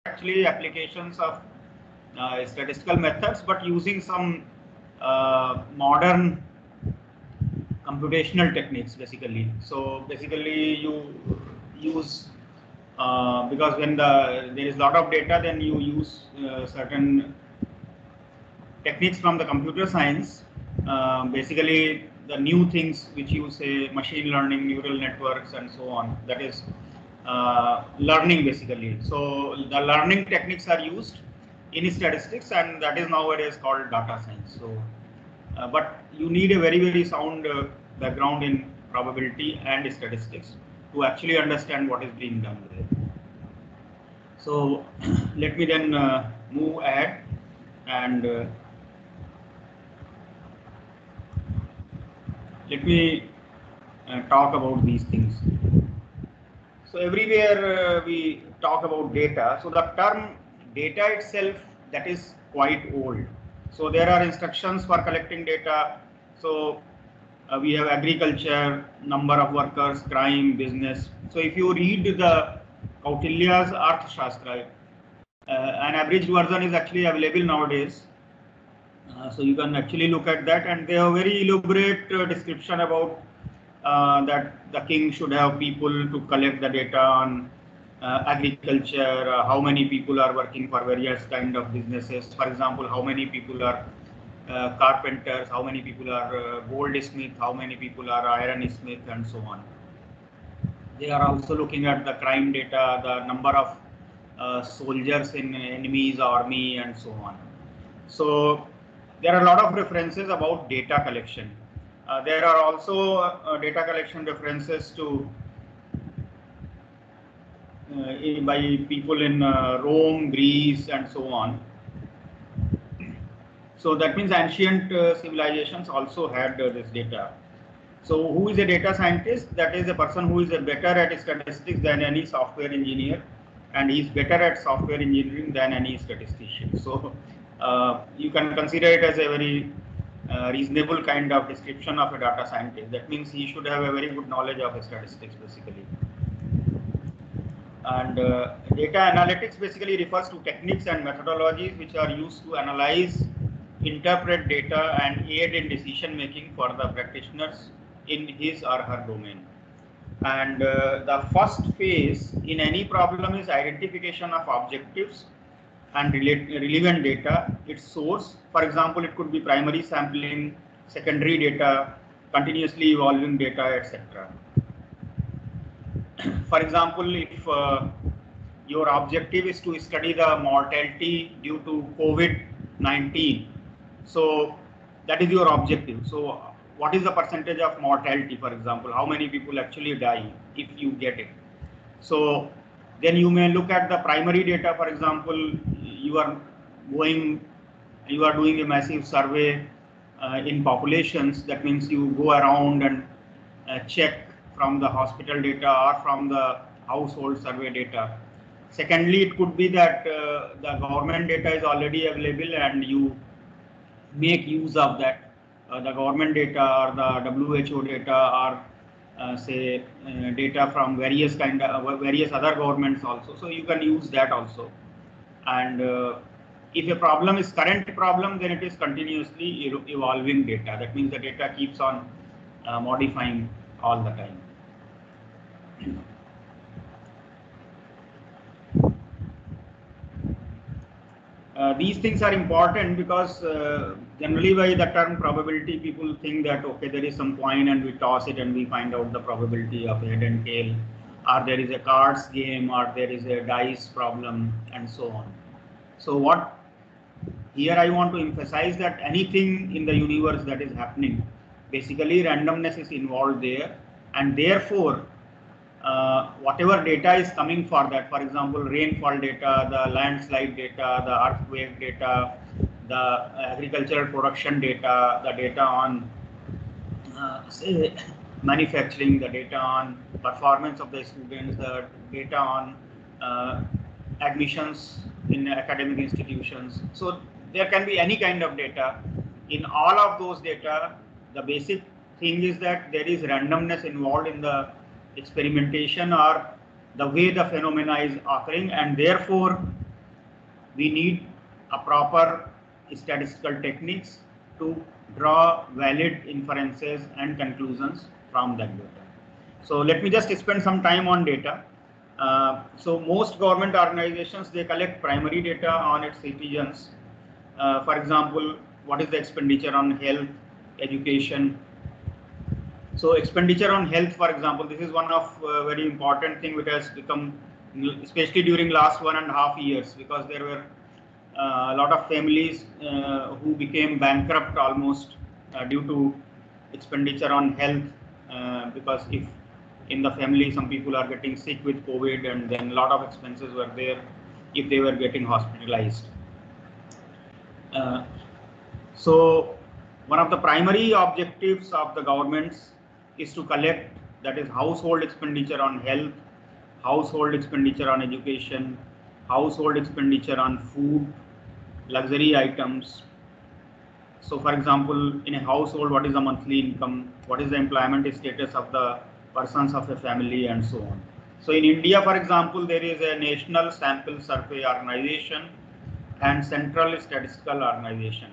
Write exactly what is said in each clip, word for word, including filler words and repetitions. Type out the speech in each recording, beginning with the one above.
actually applications of uh, statistical methods, but using some uh, modern computational techniques basically. So basically you use uh, because when the there is a lot of data, then you use uh, certain techniques from the computer science, uh, basically the new things which you say machine learning, neural networks and so on, that is uh, learning basically. So the learning techniques are used in statistics, and that is nowadays called data science. So uh, but you need a very very sound uh, background in probability and statistics to actually understand what is being done there. So let me then uh, move ahead and uh, let me uh, talk about these things. So everywhere uh, we talk about data. So the term data itself, that is quite old. So there are instructions for collecting data. So uh, we have agriculture, number of workers, crime, business. So if you read the Kautilya's Arthashastra, uh, an abridged version is actually available nowadays. Uh, so you can actually look at that, and they have very elaborate uh, description about uh, that the king should have people to collect the data on uh, agriculture, uh, how many people are working for various kind of businesses. For example, how many people are uh, carpenters, how many people are uh, goldsmith, how many people are ironsmith, and so on. They are also looking at the crime data, the number of uh, soldiers in enemy's army, and so on. So there are a lot of references about data collection. Uh, there are also uh, data collection references to uh, by people in uh, Rome, Greece, and so on. So that means ancient uh, civilizations also had uh, this data. So who is a data scientist? That is a person who is a better at statistics than any software engineer, and he is better at software engineering than any statistician. So uh, you can consider it as a very uh, reasonable kind of description of a data scientist. That means he should have a very good knowledge of statistics basically. And uh, data analytics basically refers to techniques and methodologies which are used to analyze, interpret data and aid in decision making for the practitioners in his or her domain. And uh, the first phase in any problem is identification of objectives and relate, relevant data, its source. For example, it could be primary sampling, secondary data, continuously evolving data, et cetera. For example, if uh, your objective is to study the mortality due to COVID nineteen, so that is your objective. So what is the percentage of mortality, for example, how many people actually die if you get it? So then you may look at the primary data. For example, you are going, you are doing a massive survey uh, in populations. That means you go around and uh, check from the hospital data or from the household survey data. Secondly, it could be that uh, the government data is already available and you make use of that, uh, the government data or the W H O data or uh, say uh, data from various kind of uh, various other governments also. So you can use that also. And uh, if a problem is current problem, then it is continuously evolving data. That means the data keeps on uh, modifying all the time. Uh, these things are important because uh, generally by the term probability, people think that okay, there is some coin and we toss it and we find out the probability of head and tail, or there is a cards game, or there is a dice problem, and so on. So what here I want to emphasize that anything in the universe that is happening, basically randomness is involved there, and therefore Uh, whatever data is coming for that, for example, rainfall data, the landslide data, the earthquake data, the agricultural production data, the data on uh, say manufacturing, the data on performance of the students, the data on uh, admissions in academic institutions. So there can be any kind of data. In all of those data, the basic thing is that there is randomness involved in the experimentation or the way the phenomena is occurring, and therefore we need a proper statistical techniques to draw valid inferences and conclusions from that data. So let me just spend some time on data. Uh, so most government organizations, they collect primary data on its citizens. Uh, for example, what is the expenditure on health, education. So expenditure on health, for example, this is one of uh, very important thing which has become, especially during last one and a half years, because there were uh, a lot of families uh, who became bankrupt almost uh, due to expenditure on health, uh, because if in the family some people are getting sick with COVID, and then a lot of expenses were there if they were getting hospitalized. Uh, so one of the primary objectives of the governments is to collect, that is household expenditure on health, household expenditure on education, household expenditure on food, luxury items. So for example, in a household, what is the monthly income, what is the employment status of the persons of a family, and so on. So in India, for example, there is a National Sample Survey Organization and Central Statistical Organization.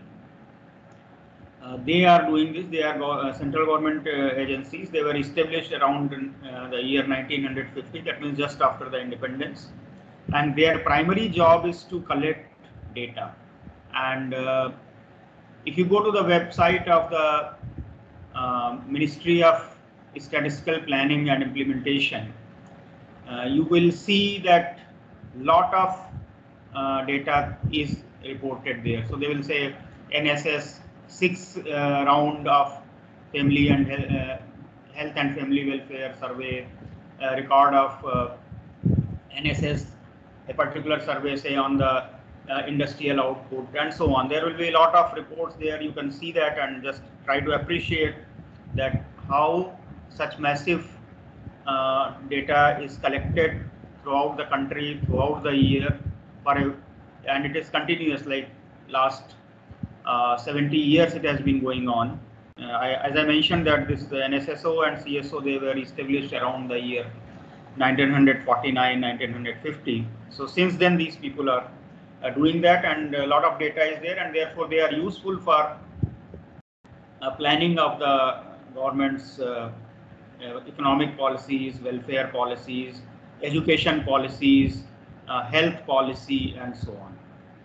Uh, they are doing this. They are go uh, central government uh, agencies. They were established around uh, the year nineteen fifty, that means just after the independence. And their primary job is to collect data. And uh, if you go to the website of the uh, Ministry of Statistical Planning and Implementation, uh, you will see that lot of uh, data is reported there. So they will say N S S six uh, round of family and uh, health and family welfare survey, uh, record of uh, N S S, a particular survey say on the uh, industrial output, and so on. There will be a lot of reports there. You can see that and just try to appreciate that how such massive uh, data is collected throughout the country, throughout the year, for a, and it is continuous, like last uh, seventy years it has been going on. Uh, I, as I mentioned that this the N S S O and C S O, they were established around the year nineteen forty-nine, nineteen fifty. So since then these people are uh, doing that, and a lot of data is there, and therefore they are useful for uh, planning of the government's uh, uh, economic policies, welfare policies, education policies, uh, health policy, and so on.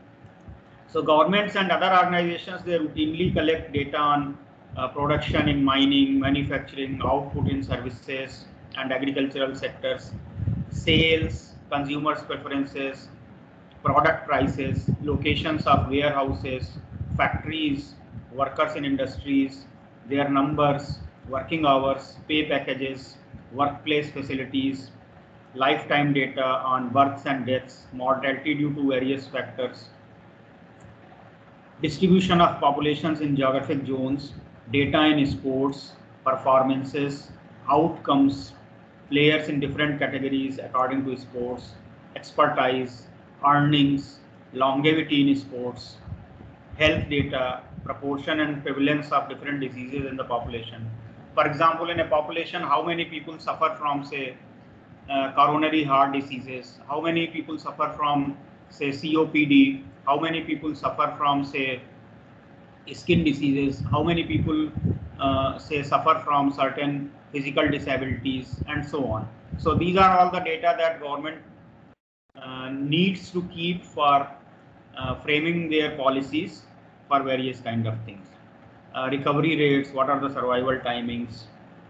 So governments and other organizations, they routinely collect data on uh, production in mining, manufacturing, output in services and agricultural sectors, sales, consumers' preferences, product prices, locations of warehouses, factories, workers in industries, their numbers, working hours, pay packages, workplace facilities, lifetime data on births and deaths, mortality due to various factors, distribution of populations in geographic zones, data in sports, performances, outcomes, players in different categories according to sports, expertise, earnings, longevity in sports, health data, proportion and prevalence of different diseases in the population. For example, in a population, how many people suffer from, say, uh, coronary heart diseases, how many people suffer from, say, C O P D, how many people suffer from, say, skin diseases, how many people uh, say suffer from certain physical disabilities, and so on. So these are all the data that government uh, needs to keep for uh, framing their policies for various kind of things. Uh, recovery rates, what are the survival timings.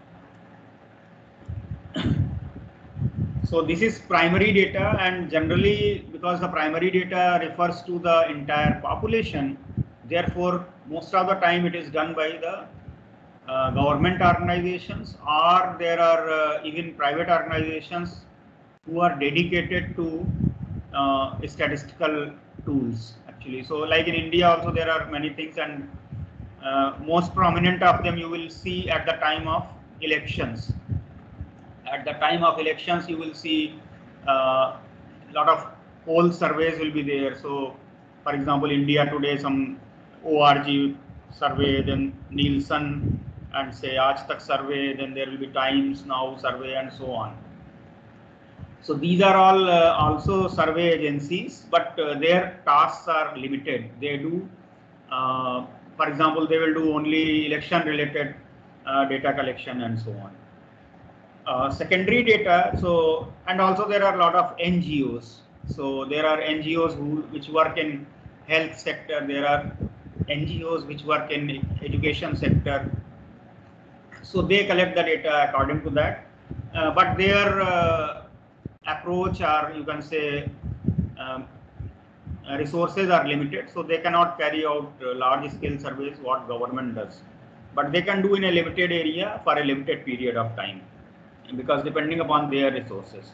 So this is primary data, and generally because the primary data refers to the entire population, therefore most of the time it is done by the uh, government organizations, or there are uh, even private organizations who are dedicated to uh, statistical tools actually. So like in India also there are many things, and uh, most prominent of them you will see at the time of elections. At the time of elections, you will see a uh, lot of poll surveys will be there. So, for example, India Today, some O R G survey, then Nielsen and say Aaj Tak survey, then there will be Times Now survey, and so on. So these are all uh, also survey agencies, but uh, their tasks are limited. They do, uh, for example, they will do only election related uh, data collection and so on. Uh, secondary data, so, and also there are a lot of N G Os. So there are N G Os who which work in health sector, there are N G Os which work in education sector. So they collect the data according to that, uh, but their uh, approach, or you can say um, uh, resources are limited, so they cannot carry out uh, large scale surveys what government does, but they can do in a limited area for a limited period of time, because depending upon their resources.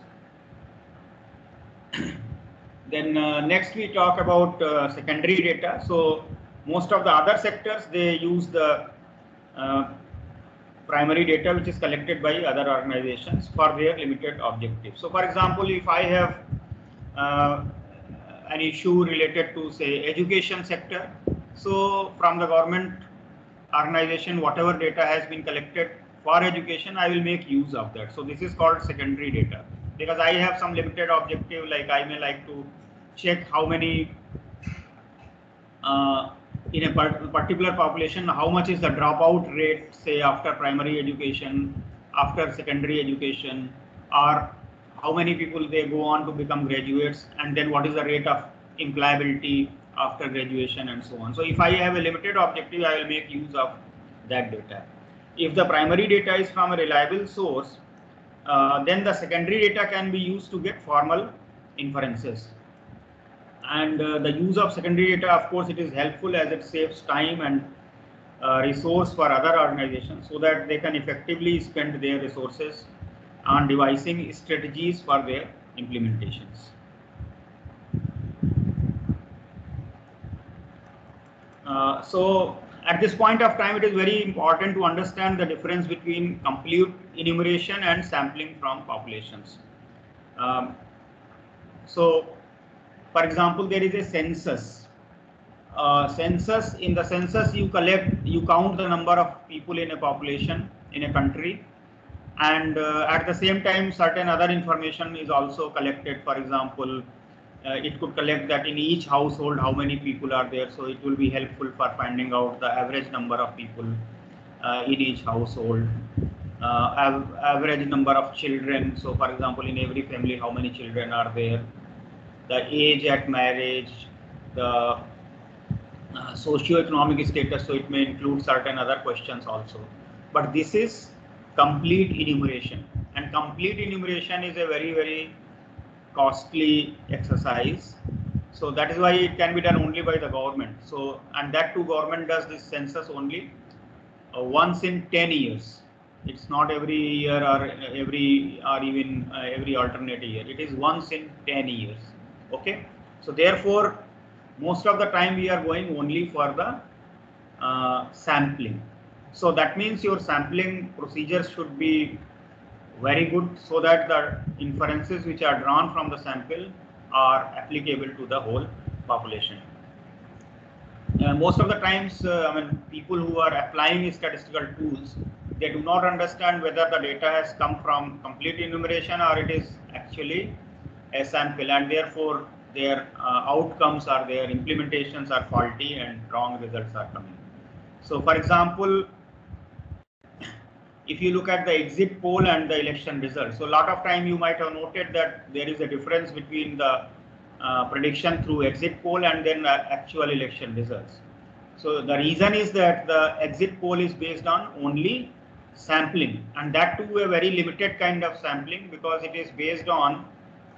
Then uh, next we talk about uh, secondary data. So most of the other sectors, they use the uh, primary data which is collected by other organizations for their limited objectives. So for example, if I have uh, an issue related to, say, education sector, so from the government organization, whatever data has been collected for education, I will make use of that. So this is called secondary data, because I have some limited objective, like I may like to check how many uh, in a particular population, how much is the dropout rate, say after primary education, after secondary education, or how many people they go on to become graduates, and then what is the rate of employability after graduation and so on. So if I have a limited objective, I will make use of that data. If the primary data is from a reliable source, uh, then the secondary data can be used to get formal inferences. And uh, the use of secondary data, of course, it is helpful as it saves time and uh, resource for other organizations, so that they can effectively spend their resources on devising strategies for their implementations. Uh, so at this point of time, it is very important to understand the difference between complete enumeration and sampling from populations. Um, so for example, there is a census. Uh, census, in the census, you collect, you count the number of people in a population in a country, and uh, at the same time, certain other information is also collected. For example, uh, it could collect that in each household how many people are there, so it will be helpful for finding out the average number of people uh, in each household, uh, av average number of children. So for example, in every family, how many children are there, the age at marriage, the uh, socio-economic status, so it may include certain other questions also. But this is complete enumeration, and complete enumeration is a very, very costly exercise. So that is why it can be done only by the government. So, and that too, government does this census only uh, once in ten years. It's not every year or every or even uh, every alternate year. It is once in ten years. Okay, so therefore, most of the time we are going only for the uh, sampling. So that means your sampling procedures should be very good, so that the inferences which are drawn from the sample are applicable to the whole population. Uh, most of the times, uh, I mean, people who are applying statistical tools, they do not understand whether the data has come from complete enumeration or it is actually a sample, and therefore their uh, outcomes or their implementations are faulty and wrong results are coming. So for example, if you look at the exit poll and the election results, so a lot of time you might have noted that there is a difference between the uh, prediction through exit poll and then uh, actual election results. So the reason is that the exit poll is based on only sampling, and that too a very limited kind of sampling, because it is based on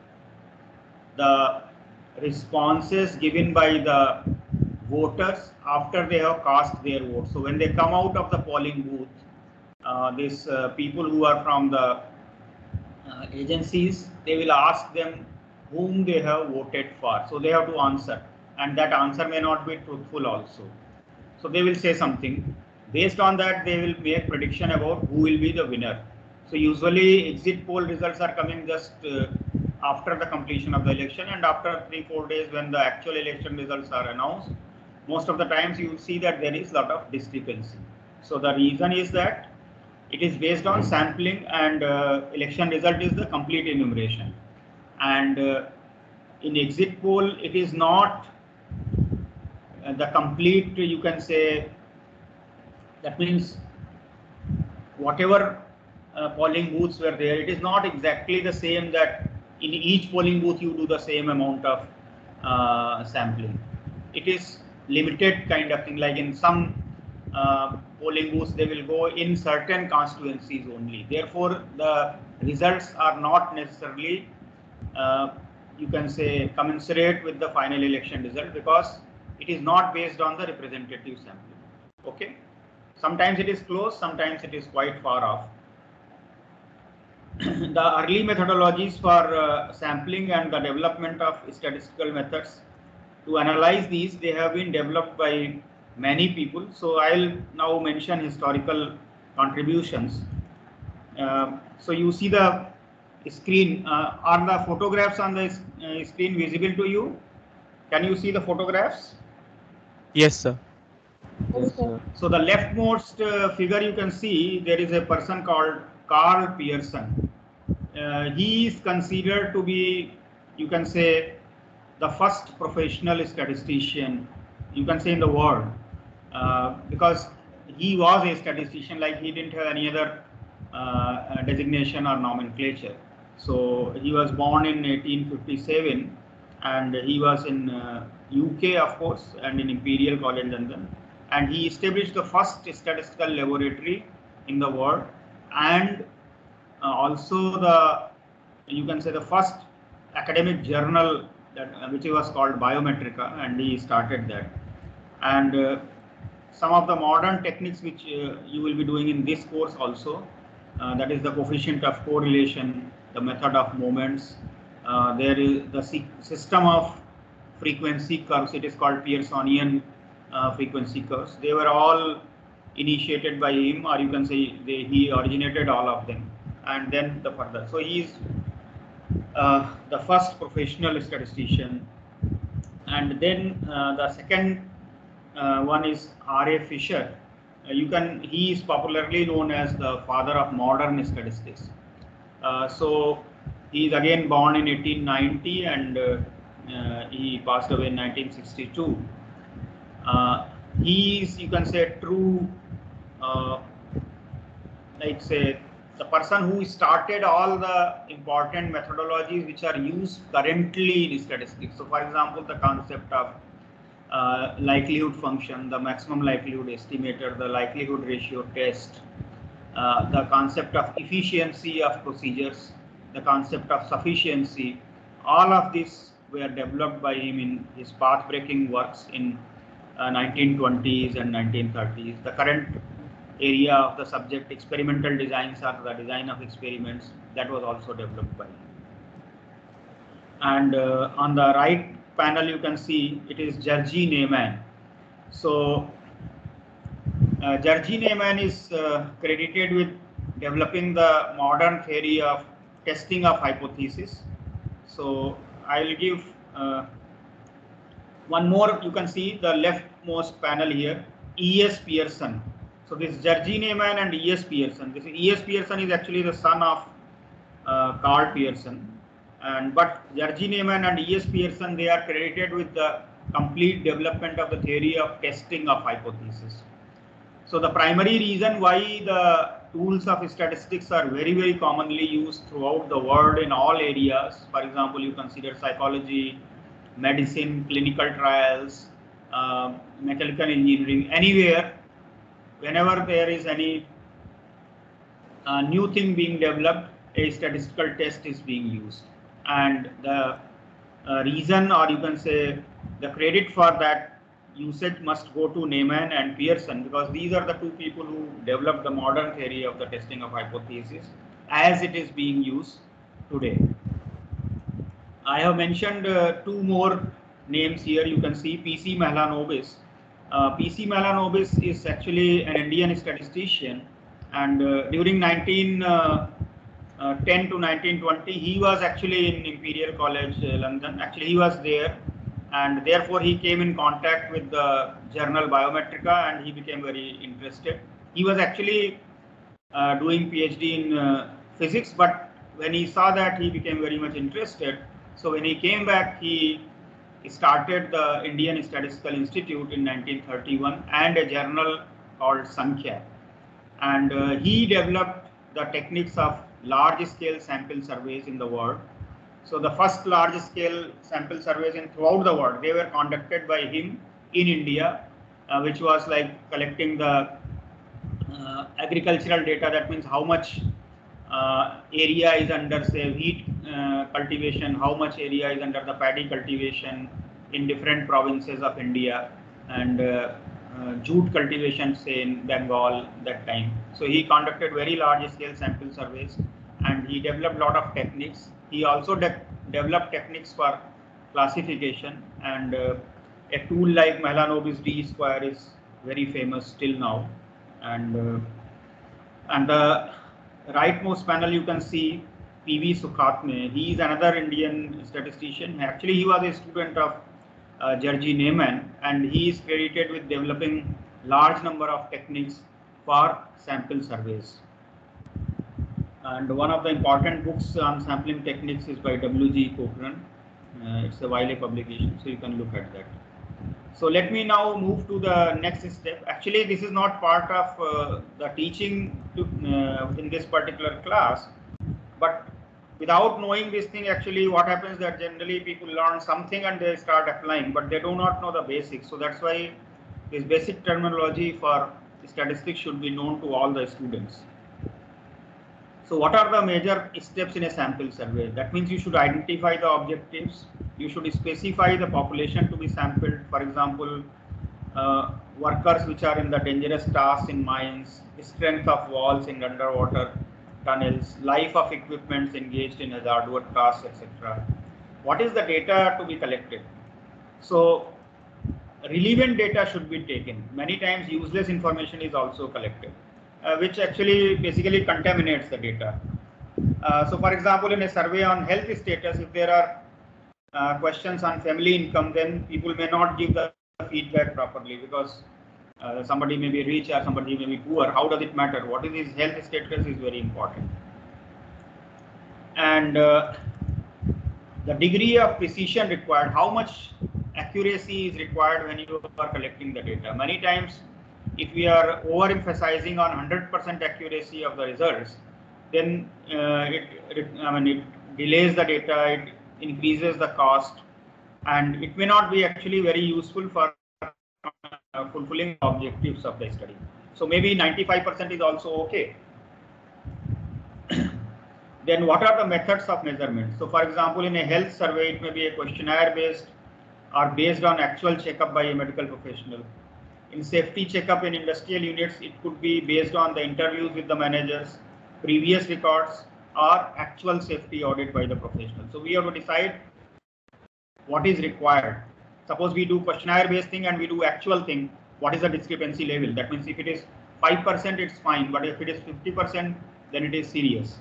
the responses given by the voters after they have cast their vote. So when they come out of the polling booth, uh, these uh, people who are from the uh, agencies, they will ask them whom they have voted for. So they have to answer, and that answer may not be truthful also. So they will say something. Based on that, they will make prediction about who will be the winner. So usually exit poll results are coming just uh, after the completion of the election, and after three, four days when the actual election results are announced, most of the times you will see that there is a lot of discrepancy. So the reason is that it is based on sampling, and uh, election result is the complete enumeration. and uh, in exit poll it is not uh, the complete, you can say, that means whatever uh, polling booths were there, it is not exactly the same that in each polling booth you do the same amount of uh, sampling. It is limited kind of thing, like in some uh, polling booths they will go in certain constituencies only. Therefore, the results are not necessarily uh, you can say commensurate with the final election result, because it is not based on the representative sampling. Okay. Sometimes it is close, sometimes it is quite far off. The early methodologies for uh, sampling and the development of statistical methods to analyze these, they have been developed by many people. So I'll now mention historical contributions. Uh, so you see the screen. Uh, are the photographs on the uh, screen visible to you? Can you see the photographs? Yes, sir. Yes, sir. So the leftmost uh, figure you can see, there is a person called Carl Pearson. Uh, he is considered to be, you can say, the first professional statistician, you can say, in the world, uh, because he was a statistician, like he didn't have any other uh, designation or nomenclature. So he was born in eighteen fifty-seven, and he was in uh, U K, of course, and in Imperial College London, and he established the first statistical laboratory in the world, and uh, also the, you can say, the first academic journal that uh, which was called Biometrica, and he started that. And uh, some of the modern techniques which uh, you will be doing in this course also, uh, that is the coefficient of correlation, the method of moments, uh, there is the system of frequency curves, it is called Pearsonian uh, frequency curves. They were all initiated by him, or you can say they, he originated all of them, and then the further. So he is uh, the first professional statistician. And then uh, the second uh, one is R A Fisher. Uh, you can, he is popularly known as the father of modern statistics. Uh, so he is again born in eighteen ninety, and uh, uh, he passed away in nineteen sixty-two. Uh, he is, you can say, true, uh, like say, the person who started all the important methodologies which are used currently in statistics. So, for example, the concept of uh, likelihood function, the maximum likelihood estimator, the likelihood ratio test, uh, the concept of efficiency of procedures, the concept of sufficiency, all of these were developed by him in his path-breaking works in uh, nineteen twenties and nineteen thirties. The current area of the subject, experimental designs, or the design of experiments, that was also developed by him. And uh, on the right panel you can see it is Jerzy Neyman. So uh, Jerzy Neyman is uh, credited with developing the modern theory of testing of hypothesis. So I will give uh, one more. You can see the leftmost panel here, E S Pearson. So this Jerzy Neyman and E S Pearson. This is, E S Pearson is actually the son of uh, Carl Pearson, and but Jerzy Neyman and E S Pearson, they are credited with the complete development of the theory of testing of hypothesis. So the primary reason why the tools of statistics are very very commonly used throughout the world in all areas. For example, you consider psychology, medicine, clinical trials, uh, mechanical engineering, anywhere. Whenever there is any uh, new thing being developed, a statistical test is being used, and the uh, reason, or you can say the credit for that usage, must go to Neyman and Pearson, because these are the two people who developed the modern theory of the testing of hypothesis as it is being used today. I have mentioned uh, two more names here. You can see P C Mahalanobis. Uh, P C Mahalanobis is actually an Indian statistician, and uh, during nineteen ten to nineteen twenty, he was actually in Imperial College uh, London. Actually, he was there, and therefore he came in contact with the journal Biometrica, and he became very interested. He was actually uh, doing PhD in uh, physics, but when he saw that, he became very much interested. So when he came back, he started the Indian Statistical Institute in nineteen thirty-one and a journal called Sankhya. And uh, he developed the techniques of large-scale sample surveys in the world. So the first large-scale sample surveys in throughout the world, they were conducted by him in India, uh, which was like collecting the uh, agricultural data. That means how much uh, area is under, say, wheat uh, cultivation, how much area is under the paddy cultivation in different provinces of India, and uh, uh, jute cultivation, say, in Bengal that time. So he conducted very large scale sample surveys, and he developed a lot of techniques. He also de developed techniques for classification, and uh, a tool like Mahalanobis D square is very famous till now. And uh, and the rightmost panel, you can see P V Sukhatme. He is another Indian statistician. Actually, he was a student of uh, Georgi Neyman, and he is credited with developing large number of techniques for sample surveys. And one of the important books on sampling techniques is by W G Cochrane. Uh, it's a Wiley publication, so you can look at that. So let me now move to the next step. Actually, this is not part of uh, the teaching to, uh, in this particular class, but without knowing this thing, actually what happens that generally people learn something and they start applying, but they do not know the basics. So that's why this basic terminology for statistics should be known to all the students. So what are the major steps in a sample survey? That means you should identify the objectives. You should specify the population to be sampled. For example, uh, workers which are in the dangerous tasks in mines, strength of walls in underwater tunnels, life of equipments engaged in hazard work tasks, et cetera. What is the data to be collected? So relevant data should be taken. Many times useless information is also collected, uh, which actually basically contaminates the data. Uh, so for example, in a survey on health status, if there are uh, questions on family income, then people may not give the feedback properly because uh, somebody may be rich or somebody may be poor. How does it matter? What is his health status is very important. And uh, the degree of precision required, how much accuracy is required when you are collecting the data. Many times, if we are overemphasizing on one hundred percent accuracy of the results, then uh, it, it, I mean, it delays the data, it increases the cost, and it may not be actually very useful for uh, fulfilling the objectives of the study. So maybe ninety-five percent is also okay. Then what are the methods of measurement? So for example, in a health survey, it may be a questionnaire based or based on actual checkup by a medical professional. In safety checkup in industrial units, it could be based on the interviews with the managers, previous records, or actual safety audit by the professional. So we have to decide what is required. Suppose we do questionnaire based thing and we do actual thing, what is the discrepancy level? That means if it is five percent, it's fine, but if it is fifty percent, then it is serious.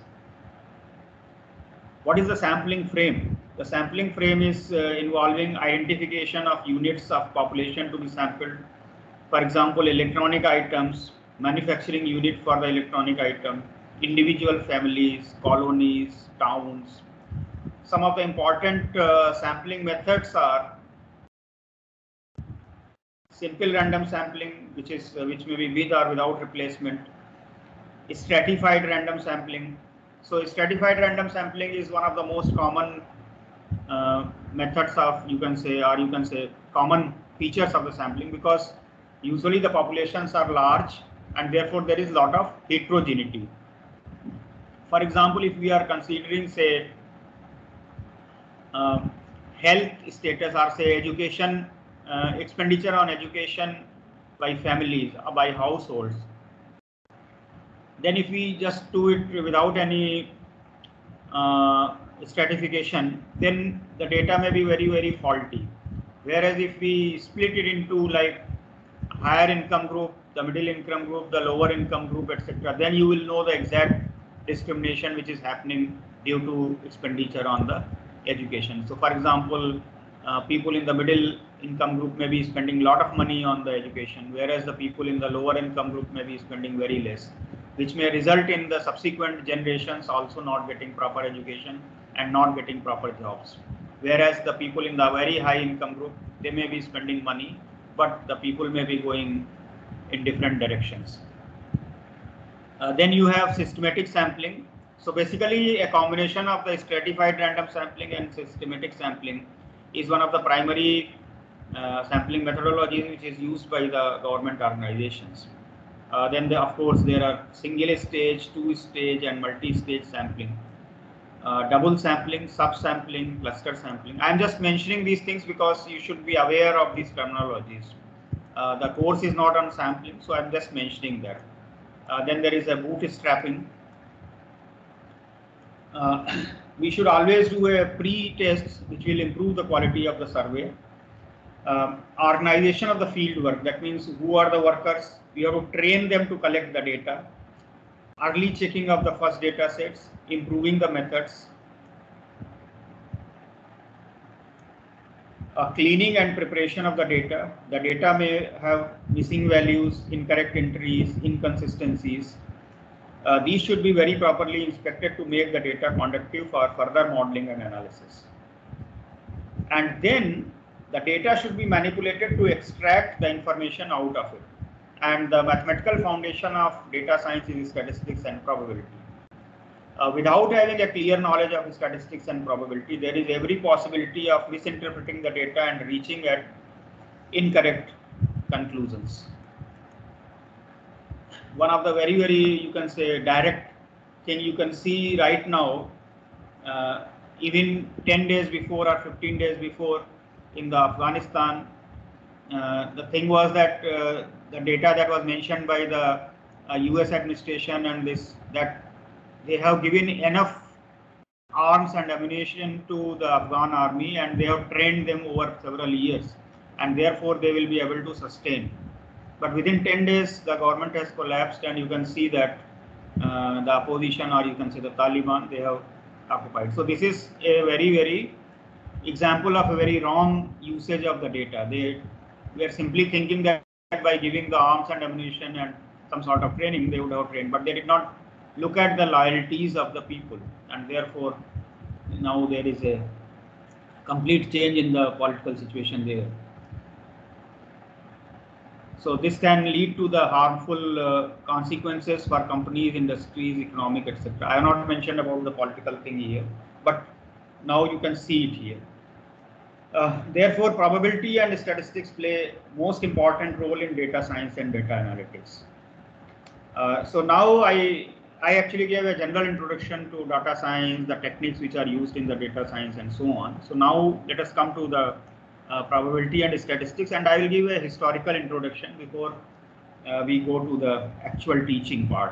What is the sampling frame? The sampling frame is uh, involving identification of units of population to be sampled. For example, electronic items, manufacturing unit for the electronic item, individual families, colonies, towns. Some of the important uh, sampling methods are simple random sampling, which is uh, which may be with or without replacement, stratified random sampling. So stratified random sampling is one of the most common uh, methods of, you can say, or you can say common features of the sampling, because usually the populations are large and therefore there is a lot of heterogeneity. For example, if we are considering, say, uh, health status or say education, uh, expenditure on education by families or by households, then if we just do it without any uh, stratification, then the data may be very, very faulty. Whereas if we split it into like higher income group, the middle income group, the lower income group, et cetera, then you will know the exact discrimination which is happening due to expenditure on the education. So for example, uh, people in the middle income group may be spending a lot of money on the education, whereas the people in the lower income group may be spending very less. which may result in the subsequent generations also not getting proper education and not getting proper jobs. Whereas the people in the very high income group, they may be spending money, but the people may be going in different directions. Uh, then you have systematic sampling. So basically a combination of the stratified random sampling and systematic sampling is one of the primary uh, sampling methodologies which is used by the government organizations. Uh, then the, of course there are single stage, two stage and multi-stage sampling. Uh, double sampling, sub-sampling, cluster sampling. I am just mentioning these things because you should be aware of these terminologies. Uh, the course is not on sampling, so I am just mentioning that. Uh, then there is a bootstrapping. Uh, we should always do a pre-test which will improve the quality of the survey. Um, organization of the field work, that means who are the workers, we have to train them to collect the data. Early checking of the first data sets, improving the methods. Uh, cleaning and preparation of the data. The data may have missing values, incorrect entries, inconsistencies. Uh, these should be very properly inspected to make the data conducive for further modeling and analysis. And then the data should be manipulated to extract the information out of it. And the mathematical foundation of data science is statistics and probability. Uh, without having a clear knowledge of statistics and probability, there is every possibility of misinterpreting the data and reaching at incorrect conclusions. One of the very, very, you can say, direct thing you can see right now, uh, even ten days before or fifteen days before in the Afghanistan, uh, the thing was that uh, the data that was mentioned by the uh, U S administration and this, that they have given enough arms and ammunition to the Afghan army and they have trained them over several years and therefore they will be able to sustain. But within ten days, the government has collapsed and you can see that uh, the opposition, or you can say the Taliban, they have occupied. So this is a very, very example of a very wrong usage of the data. They were simply thinking that by giving the arms and ammunition and some sort of training, they would have trained, but they did not look at the loyalties of the people, and therefore now there is a complete change in the political situation there. So this can lead to the harmful uh, consequences for companies, industries, economic, et cetera. I have not mentioned about the political thing here, but now you can see it here. Uh, therefore, probability and statistics play most important role in data science and data analytics. Uh, so now I I actually gave a general introduction to data science, the techniques which are used in the data science and so on. So now let us come to the uh, probability and statistics, and I will give a historical introduction before uh, we go to the actual teaching part.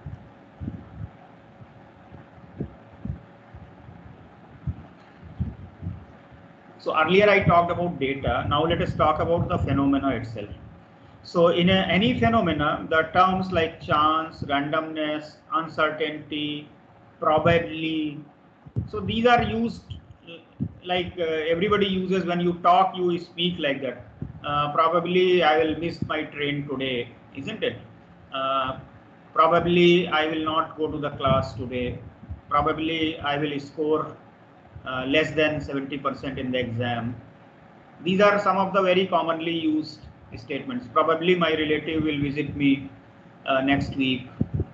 So earlier I talked about data. Now let us talk about the phenomena itself. So in a, any phenomena, the terms like chance, randomness, uncertainty, probability, so these are used like uh, everybody uses. When you talk, you speak like that. Uh, probably I will miss my train today, isn't it? Uh, probably I will not go to the class today. Probably I will score uh, less than seventy percent in the exam. These are some of the very commonly used statements. Probably my relative will visit me uh, next week.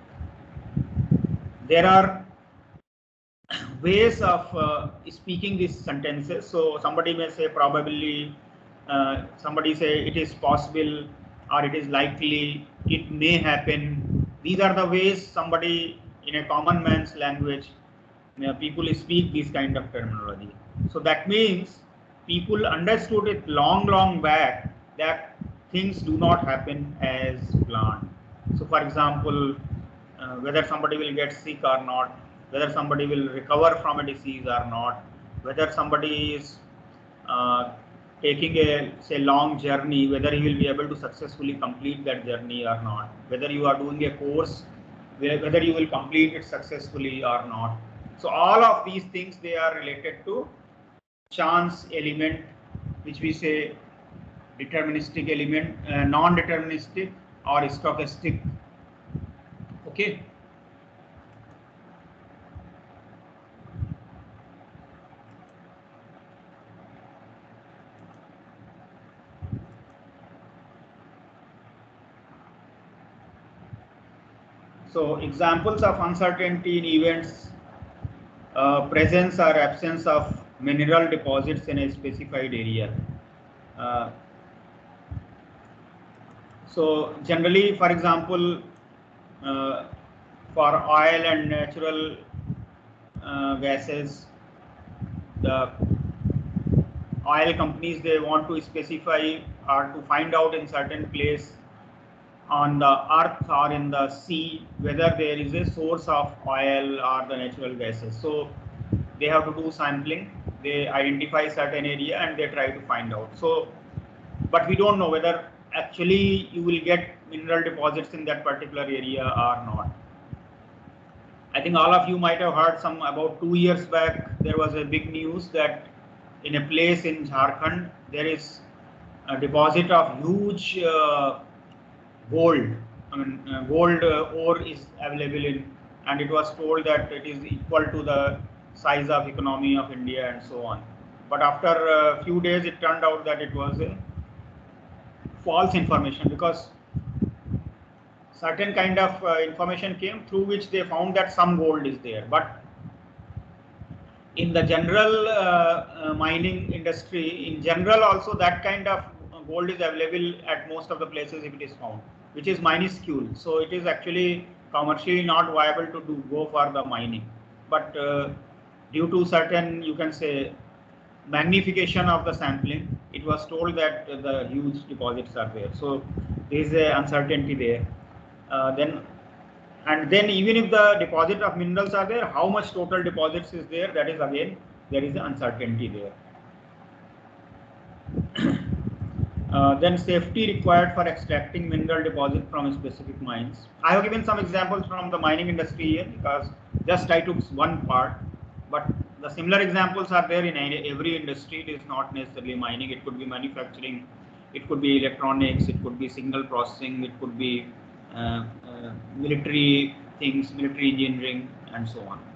There are ways of uh, speaking these sentences. So somebody may say probably, uh, somebody say it is possible, or it is likely, it may happen. These are the ways somebody in a common man's language, you know, people speak this kind of terminology. So that means people understood it long, long back that things do not happen as planned. So for example, uh, whether somebody will get sick or not, whether somebody will recover from a disease or not, whether somebody is uh, taking a say long journey, whether he will be able to successfully complete that journey or not, whether you are doing a course, whether you will complete it successfully or not. So all of these things, they are related to chance element, which we say deterministic element, uh, non-deterministic or stochastic. Okay. So examples of uncertainty in events: uh, presence or absence of mineral deposits in a specified area. Uh, so generally, for example, uh, for oil and natural uh, gases, the oil companies, they want to specify or to find out in certain place on the earth or in the sea whether there is a source of oil or the natural gases. So they have to do sampling, they identify certain area and they try to find out. So but we don't know whether actually you will get mineral deposits in that particular area or not. I think all of you might have heard some about two years back there was a big news that in a place in Jharkhand there is a deposit of huge uh, gold. I mean, uh, gold uh, ore is available in, and it was told that it is equal to the size of economy of India and so on. But after a few days, it turned out that it was a false information, because certain kind of uh, information came through which they found that some gold is there, but in the general uh, uh, mining industry, in general also that kind of gold is available at most of the places if it is found, which is minuscule. So it is actually commercially not viable to do go for the mining. But uh, due to certain, you can say, magnification of the sampling, it was told that uh, the huge deposits are there. So there is a uncertainty there. Uh, then and then even if the deposit of minerals are there, how much total deposits is there, that is again there is uncertainty there. Uh, then safety required for extracting mineral deposit from specific mines. I have given some examples from the mining industry here because just I took one part, but the similar examples are there in every industry. It is not necessarily mining, it could be manufacturing, it could be electronics, it could be signal processing, it could be uh, uh, military things, military engineering and so on.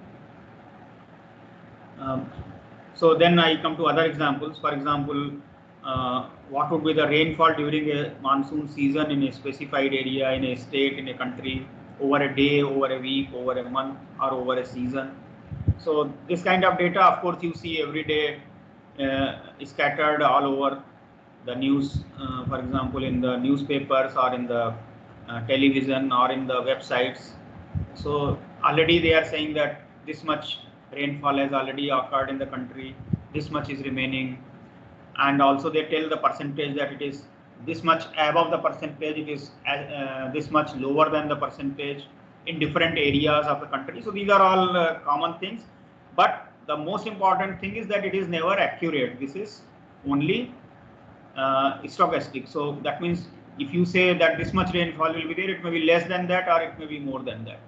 Um, so then I come to other examples. For example, uh, what would be the rainfall during a monsoon season in a specified area, in a state, in a country, over a day, over a week, over a month, or over a season. So this kind of data, of course, you see every day uh, scattered all over the news, uh, for example, in the newspapers or in the uh, television or in the websites. So already they are saying that this much rainfall has already occurred in the country, this much is remaining, and also they tell the percentage that it is this much above the percentage, it is uh, this much lower than the percentage in different areas of the country. So these are all uh, common things, but the most important thing is that it is never accurate. This is only uh, stochastic. So that means if you say that this much rainfall will be there, it may be less than that or it may be more than that.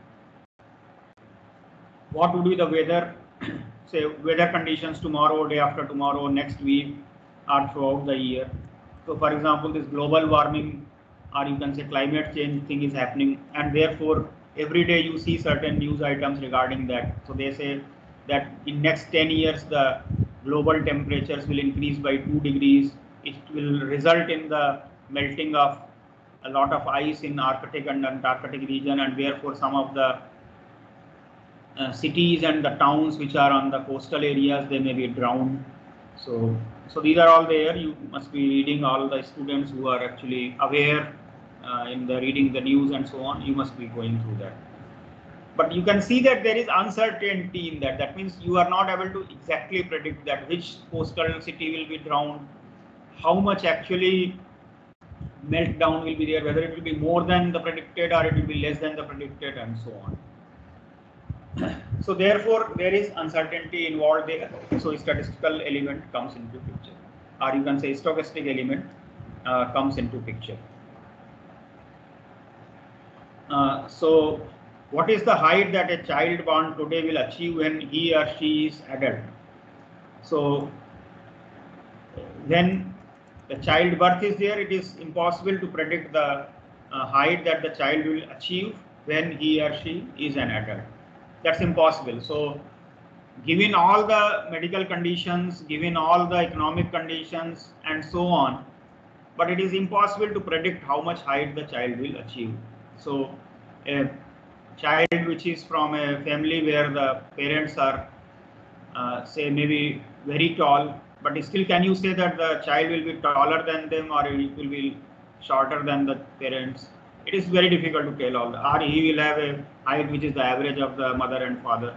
What would be the weather, say weather conditions tomorrow, day after tomorrow, next week, or throughout the year. So for example, this global warming, or you can say climate change thing is happening, and therefore every day you see certain news items regarding that. So they say that in next ten years the global temperatures will increase by two degrees. It will result in the melting of a lot of ice in Arctic and Antarctic region, and therefore some of the Uh, cities and the towns which are on the coastal areas, they may be drowned. So, so these are all there. You must be reading, all the students who are actually aware uh, in the reading the news and so on. You must be going through that. But you can see that there is uncertainty in that. That means you are not able to exactly predict that which coastal city will be drowned, how much actually meltdown will be there, whether it will be more than the predicted or it will be less than the predicted, and so on. So therefore there is uncertainty involved there. So statistical element comes into picture, or you can say stochastic element uh, comes into picture. Uh, so what is the height that a child born today will achieve when he or she is adult? So when the child birth is there, it is impossible to predict the uh, height that the child will achieve when he or she is an adult. That's impossible. So given all the medical conditions, given all the economic conditions and so on, but it is impossible to predict how much height the child will achieve. So a child which is from a family where the parents are uh, say maybe very tall, but still can you say that the child will be taller than them or it will be shorter than the parents? It is very difficult to tell all that. Or he will have a height which is the average of the mother and father.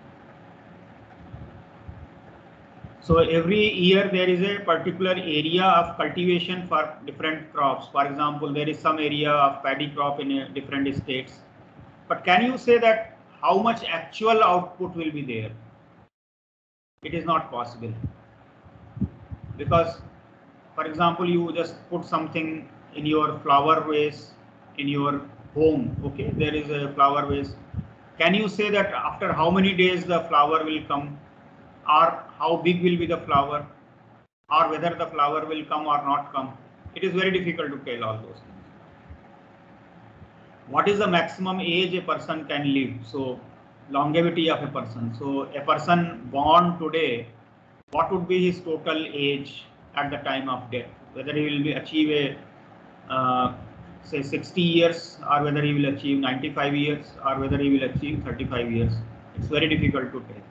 So every year there is a particular area of cultivation for different crops. For example, there is some area of paddy crop in a different states. But can you say that how much actual output will be there? It is not possible. Because, for example, you just put something in your flower vase in your home. Okay, there is a flower vase. Can you say that after how many days the flower will come? Or how big will be the flower, or whether the flower will come or not come? It is very difficult to tell all those things. What is the maximum age a person can live? So longevity of a person. So a person born today, what would be his total age at the time of death? Whether he will be achieve a uh, say sixty years, or whether he will achieve ninety-five years, or whether he will achieve thirty-five years. It's very difficult to tell.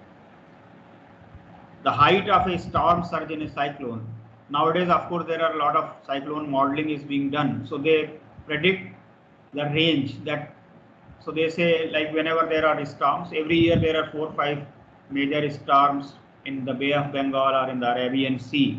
The height of a storm surge in a cyclone. Nowadays, of course, there are a lot of cyclone modeling is being done. So they predict the range that, so they say like whenever there are storms, every year there are four or five major storms in the Bay of Bengal or in the Arabian Sea.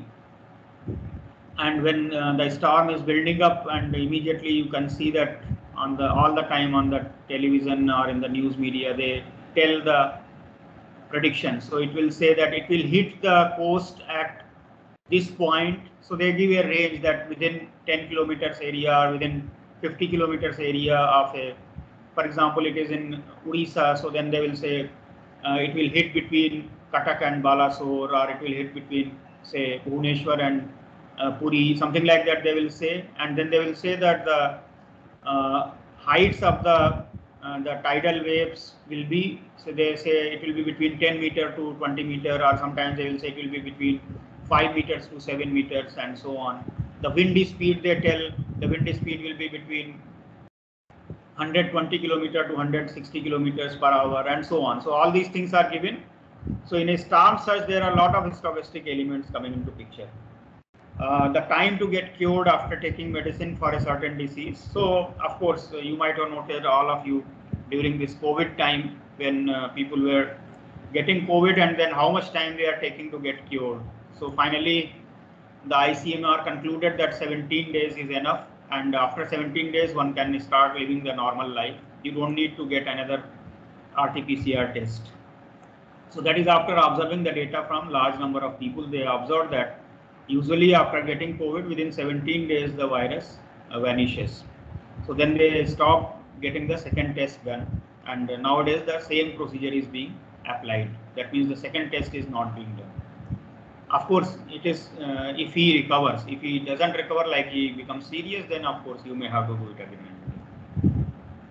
And when uh, the storm is building up, and immediately you can see that on the all the time on the television or in the news media, they tell the prediction. So it will say that it will hit the coast at this point. So they give a range that within ten kilometers area or within fifty kilometers area of a, for example, it is in Odisha. So then they will say uh, it will hit between Cuttack and Balasore, or it will hit between say Bhubaneswar and uh, Puri, something like that they will say. And then they will say that the uh, heights of the uh, the tidal waves will be, so they say it will be between ten meter to twenty meter, or sometimes they will say it will be between five meters to seven meters and so on. The windy speed, they tell the windy speed will be between one hundred twenty kilometer to one hundred sixty kilometers per hour and so on. So all these things are given. So in a storm surge, there are a lot of stochastic elements coming into picture. Uh, the time to get cured after taking medicine for a certain disease. So of course uh, you might have noted, all of you, during this COVID time when uh, people were getting COVID, and then how much time they are taking to get cured. So finally the I C M R concluded that seventeen days is enough, and after seventeen days one can start living the normal life. You don't need to get another R T P C R test. So that is after observing the data from large number of people. They observed that usually after getting COVID, within seventeen days the virus uh, vanishes. So then they stop getting the second test done, and uh, nowadays the same procedure is being applied. That means the second test is not being done. Of course, it is uh, if he recovers. If he doesn't recover, like he becomes serious, then of course you may have to do it again.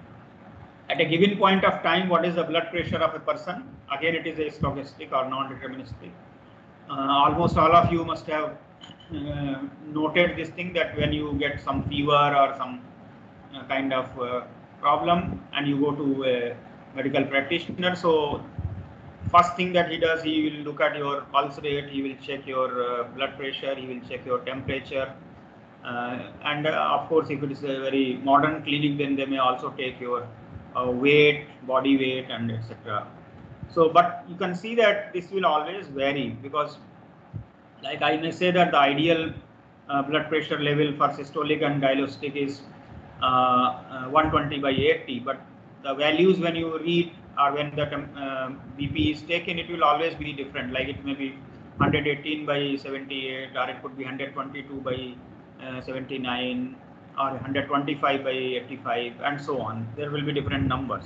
At a given point of time, what is the blood pressure of a person? Again, it is a stochastic or non-deterministic. Uh, almost all of you must have uh, noted this thing, that when you get some fever or some uh, kind of uh, problem and you go to a medical practitioner, so first thing that he does, he will look at your pulse rate, he will check your uh, blood pressure, he will check your temperature, uh, and uh, of course if it is a very modern clinic, then they may also take your uh, weight, body weight, and et cetera. So, but you can see that this will always vary, because like I may say that the ideal uh, blood pressure level for systolic and diastolic is uh, uh, one twenty by eighty, but the values when you read or when the uh, B P is taken, it will always be different. Like it may be one hundred eighteen by seventy-eight, or it could be one hundred twenty-two by uh, seventy-nine, or one hundred twenty-five by eighty-five, and so on. There will be different numbers.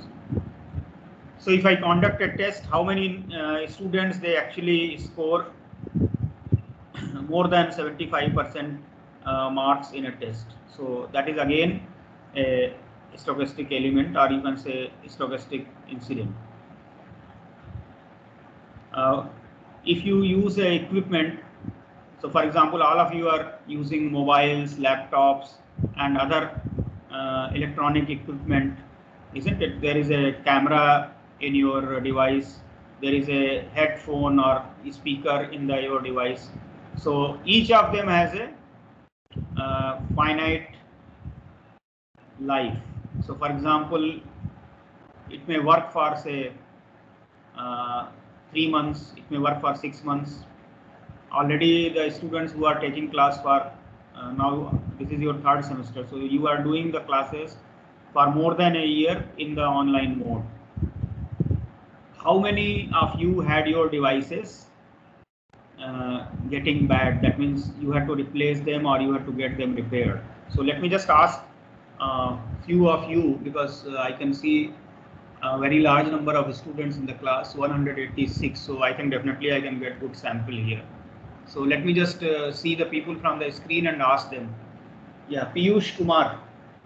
So if I conduct a test, how many uh, students they actually score more than seventy-five percent uh, marks in a test? So that is again a stochastic element, or you can say stochastic incident. Uh, if you use a equipment, so for example, all of you are using mobiles, laptops, and other uh, electronic equipment, isn't it? There is a camera in your device, there is a headphone or speaker in the your device. So each of them has a uh, finite life. So for example, it may work for say uh, three months, it may work for six months. Already the students who are taking class for uh, now, this is your third semester, so you are doing the classes for more than a year in the online mode. How many of you had your devices uh, getting bad? That means you had to replace them or you had to get them repaired. So let me just ask a uh, few of you, because uh, I can see a very large number of students in the class, one hundred eighty-six. So I can definitely I can get good sample here. So let me just uh, see the people from the screen and ask them. Yeah, Piyush Kumar.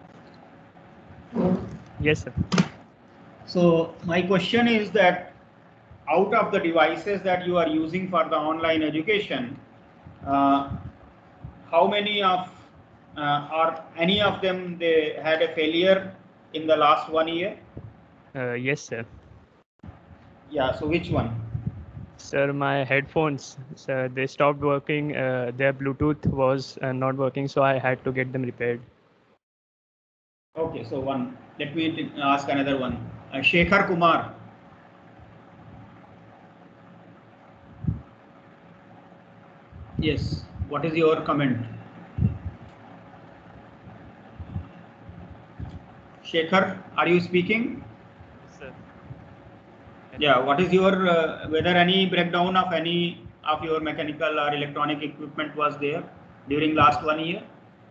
Yes, sir. So my question is that out of the devices that you are using for the online education, uh, how many of uh, or any of them they had a failure in the last one year? Uh, yes, sir. Yeah, so which one? Sir, my headphones, sir, they stopped working. Uh, their Bluetooth was uh, not working, so I had to get them repaired. Okay, so one. Let me ask another one. Uh, Shekhar Kumar. Yes. What is your comment? Shekhar, are you speaking? Yes, sir. Yeah. What is your uh, whether any breakdown of any of your mechanical or electronic equipment was there during last one year?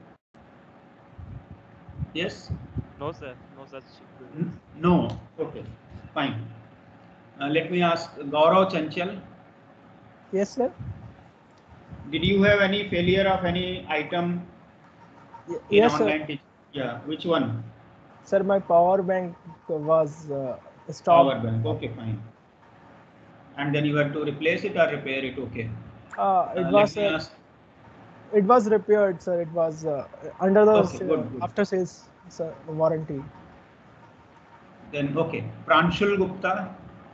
Yes. No, sir. No such. N- No. Okay. Fine. Uh, let me ask Gaurav Chanchal. Yes, sir. Did you have any failure of any item Y- in yes, sir. online teaching? Yeah. Which one? Sir, my power bank was uh, Power stopped. bank. Okay. Fine. And then you have to replace it or repair it. Okay. Uh, it Uh, let was me uh, ask. it was repaired, sir. It was uh, under the Okay. Good. uh, Good. after sales sir, warranty. Then okay. Pranshul Gupta.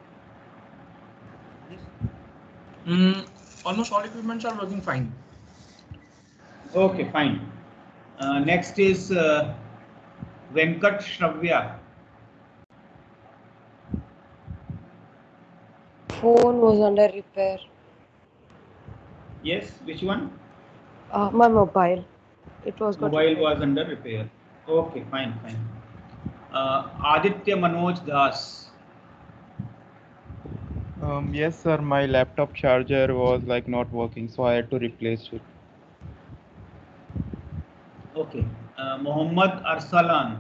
Mm, almost all equipments are working fine. Okay. Fine. Uh, next is uh, Venkat Shravya. Phone was under repair. Yes. Which one? Uh, my mobile. It was got Mobile repaired. was under repair. Okay. Fine. Fine. Uh, Aditya Manoj Das. Um, yes, sir. My laptop charger was like not working, so I had to replace it. Okay. Uh, Mohammad Arsalan.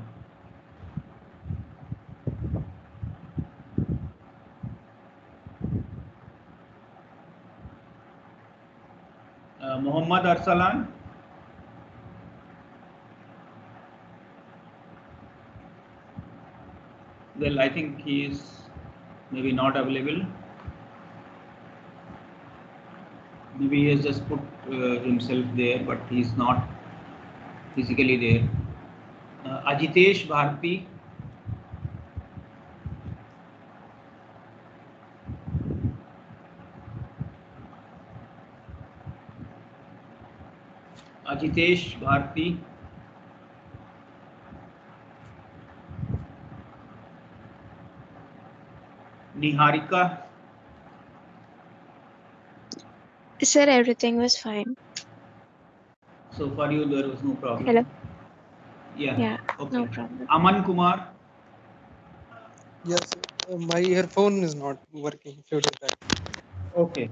Uh, Mohammad Arsalan. Well, I think he is maybe not available. Maybe he has just put uh, himself there, but he's not physically there. Uh, Ajitesh Bharti. Ajitesh Bharti. Niharika. Sir, everything was fine. So for you, there was no problem. Hello? Yeah. Yeah, Okay. no problem. Aman Kumar. Yes, uh, my earphone is not working. If you do that. Okay.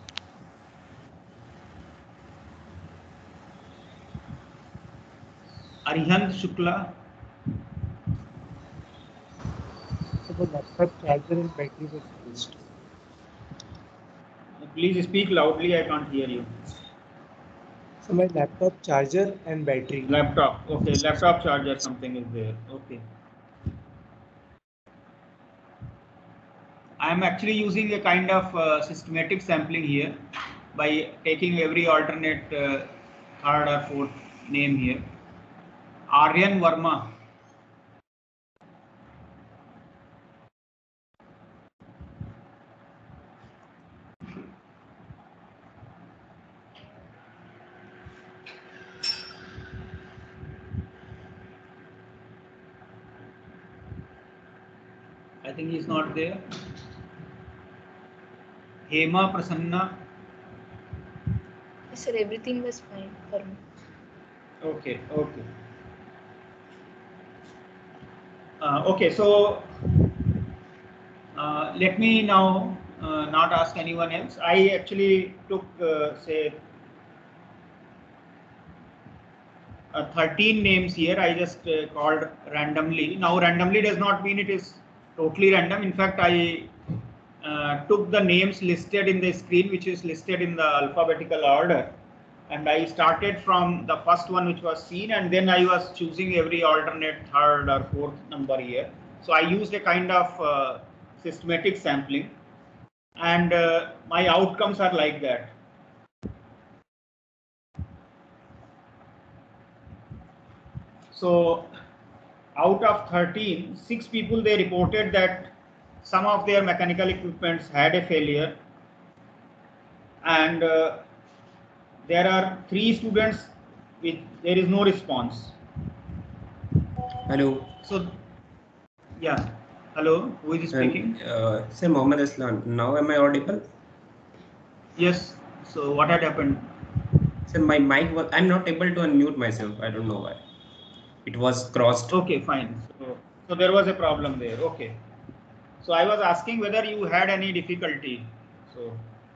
Arihant Shukla. So the laptop charger and battery was used. Please speak loudly. I can't hear you. So my laptop charger and battery. Laptop. Okay, laptop charger something is there. Okay. I am actually using a kind of uh, systematic sampling here by taking every alternate uh, third or fourth name here. Aryan Verma. I think he's not there. Hema Prasanna. Sir, everything was fine for me. Okay, okay. Uh, okay, so uh, let me now uh, not ask anyone else. I actually took, uh, say, uh, thirteen names here. I just uh, called randomly. Now, randomly does not mean it is totally random. In fact, I uh, took the names listed in the screen, which is listed in the alphabetical order. And I started from the first one which was seen, and then I was choosing every alternate third or fourth number here. So I used a kind of uh, systematic sampling, and uh, my outcomes are like that. So out of thirteen, six people, they reported that some of their mechanical equipments had a failure, and uh, there are three students with there is no response. Hello. So, yeah. Hello. Who is speaking? And, uh, Sir Mohammed Aslan. Now am I audible? Yes. So what had happened? Sir, my mic was. I'm not able to unmute myself. I don't know why. It was crossed. Okay, fine. So, so there was a problem there. Okay. So I was asking whether you had any difficulty. So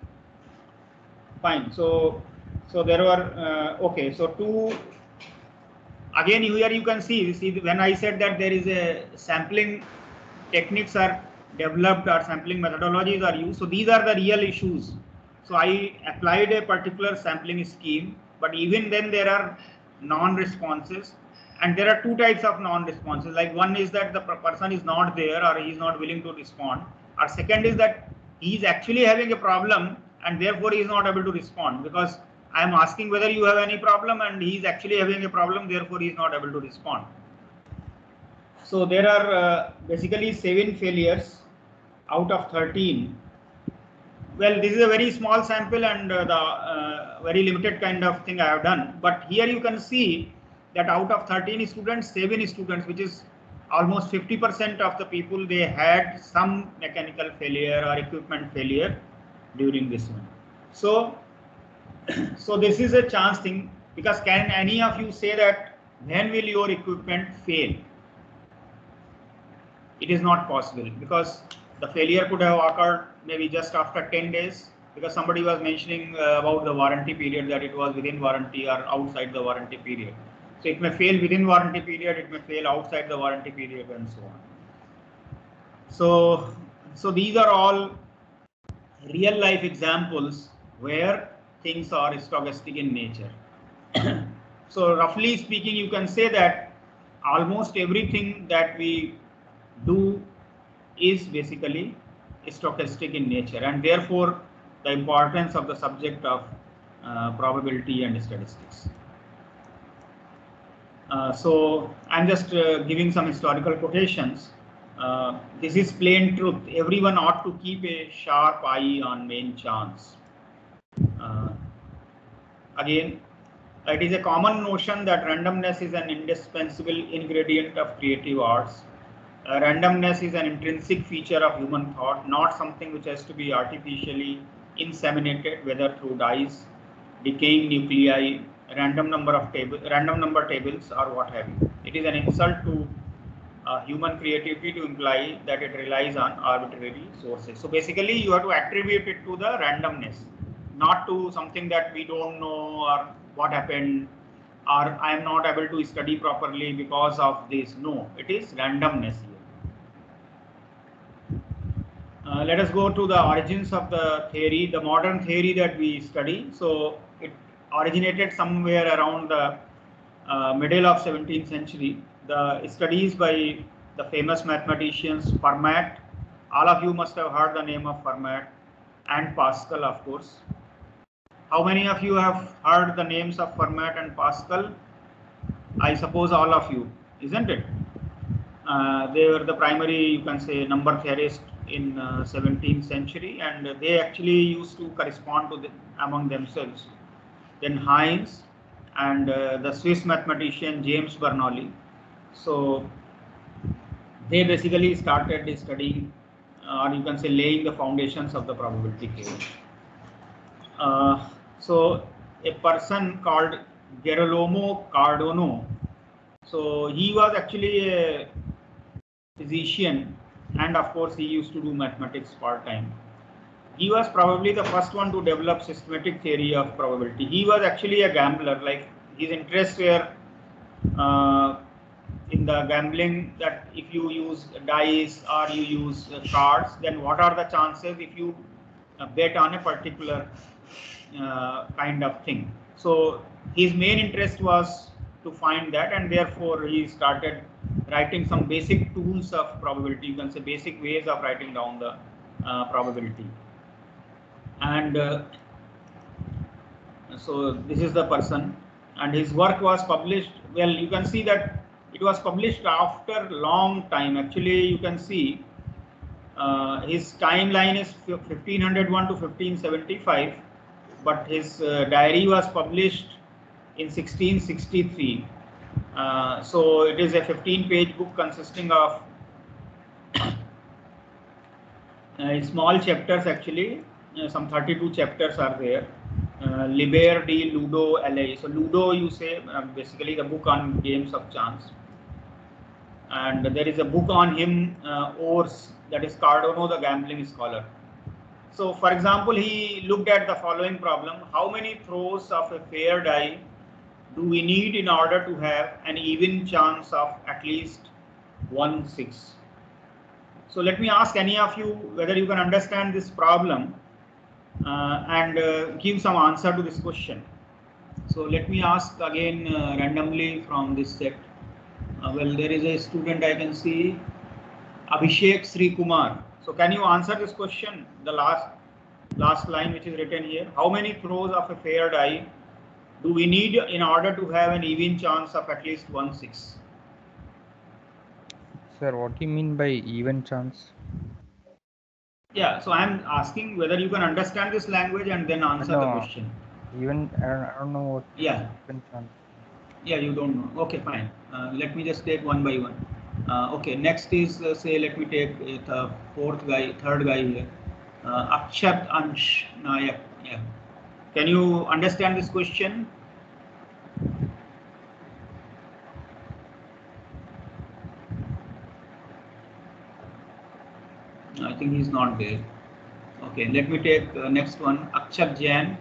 fine. So so there were uh, okay. So two. Again, here you can see, see when I said that there is a sampling techniques are developed or sampling methodologies are used. So these are the real issues. So I applied a particular sampling scheme, but even then there are non-responses, and there are two types of non-responses. Like one is that the person is not there or he is not willing to respond, or second is that he is actually having a problem and therefore he is not able to respond, because I am asking whether you have any problem and he is actually having a problem, therefore he is not able to respond. So there are uh, basically seven failures out of thirteen. Well, this is a very small sample and uh, the uh, very limited kind of thing I have done. But here you can see that out of thirteen students, seven students, which is almost fifty percent of the people, they had some mechanical failure or equipment failure during this one. So, so this is a chance thing, because can any of you say that when will your equipment fail? It is not possible, because the failure could have occurred maybe just after ten days, because somebody was mentioning uh, about the warranty period, that it was within warranty or outside the warranty period. So it may fail within warranty period, it may fail outside the warranty period, and so on. So, so these are all real life examples where things are stochastic in nature. So roughly speaking, you can say that almost everything that we do is basically stochastic in nature, and therefore the importance of the subject of uh, probability and statistics. Uh, so I'm just uh, giving some historical quotations. Uh, this is plain truth. Everyone ought to keep a sharp eye on main chance. Uh, again, it is a common notion that randomness is an indispensable ingredient of creative arts. Uh, randomness is an intrinsic feature of human thought, not something which has to be artificially inseminated, whether through dyes, decaying nuclei, random number of table, random number tables, or what have you. It is an insult to uh, human creativity to imply that it relies on arbitrary sources. So basically, you have to attribute it to the randomness, not to something that we don't know or what happened, or I am not able to study properly because of this. No, it is randomness here. Uh, let us go to the origins of the theory, the modern theory that we study. So it originated somewhere around the uh, middle of seventeenth century. The studies by the famous mathematicians Fermat, all of you must have heard the name of Fermat, and Pascal, of course. How many of you have heard the names of Fermat and Pascal? I suppose all of you, isn't it? Uh, they were the primary, you can say, number theorists in uh, seventeenth century, and they actually used to correspond to the, among themselves. Then Heinz and uh, the Swiss mathematician James Bernoulli. So they basically started studying, uh, or you can say laying the foundations of the probability theory. Uh, so a person called Gerolamo Cardano, so he was actually a physician, and of course he used to do mathematics part-time. He was probably the first one to develop systematic theory of probability. He was actually a gambler, like his interests were uh, in the gambling, that if you use dice or you use uh, cards, then what are the chances if you uh, bet on a particular uh, kind of thing. So his main interest was to find that, and therefore he started writing some basic tools of probability, you can say basic ways of writing down the uh, probability. And uh, so this is the person, and his work was published. Well, you can see that it was published after long time. Actually, you can see uh, his timeline is fifteen oh one to fifteen seventy-five, but his uh, diary was published in sixteen sixty-three. Uh, so it is a fifteen page book consisting of uh, small chapters. Actually, uh, some thirty-two chapters are there. Uh, Liber de Ludo L A. So Ludo, you say, uh, basically the book on games of chance. And there is a book on him, uh, Ors, that is Cardano, the gambling scholar. So for example, he looked at the following problem: how many throws of a fair die do we need in order to have an even chance of at least one six? So let me ask any of you whether you can understand this problem uh, and uh, give some answer to this question. So let me ask again uh, randomly from this set. Uh, well, there is a student I can see, Abhishek Sri Kumar. So can you answer this question? The last last line which is written here: how many throws of a fair die do we need in order to have an even chance of at least one six? Sir, what do you mean by even chance? Yeah, so I'm asking whether you can understand this language and then answer no, the question. Even I don't, I don't know what. Yeah. Even chance. Yeah, you don't know. Okay, fine. Uh, let me just take one by one. Uh, okay, next is uh, say let me take uh, the fourth guy, third guy here, uh, Akshat Ansh Nayak. Yeah. Can you understand this question? I think he's not there. Okay, let me take uh, next one, Akshat Jain.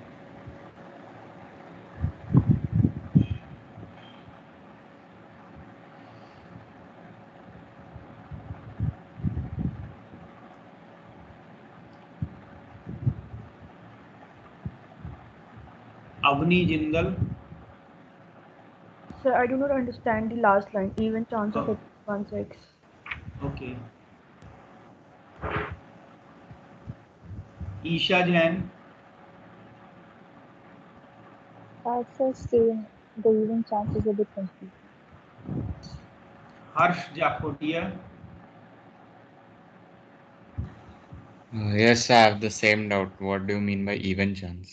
Avni Jindal. Sir, I do not understand the last line. Even chance of it one six. Okay. Isha Jain. That's the same. The even chance is a bit confusing. Harsh Jakhotia. Uh, yes, I have the same doubt. What do you mean by even chance?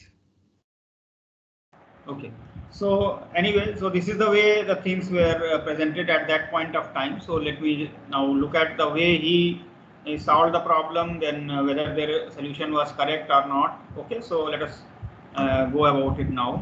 Okay. So anyway, so this is the way the things were uh, presented at that point of time. So let me now look at the way he, he solved the problem, then uh, whether their solution was correct or not. Okay, so let us uh, go about it now.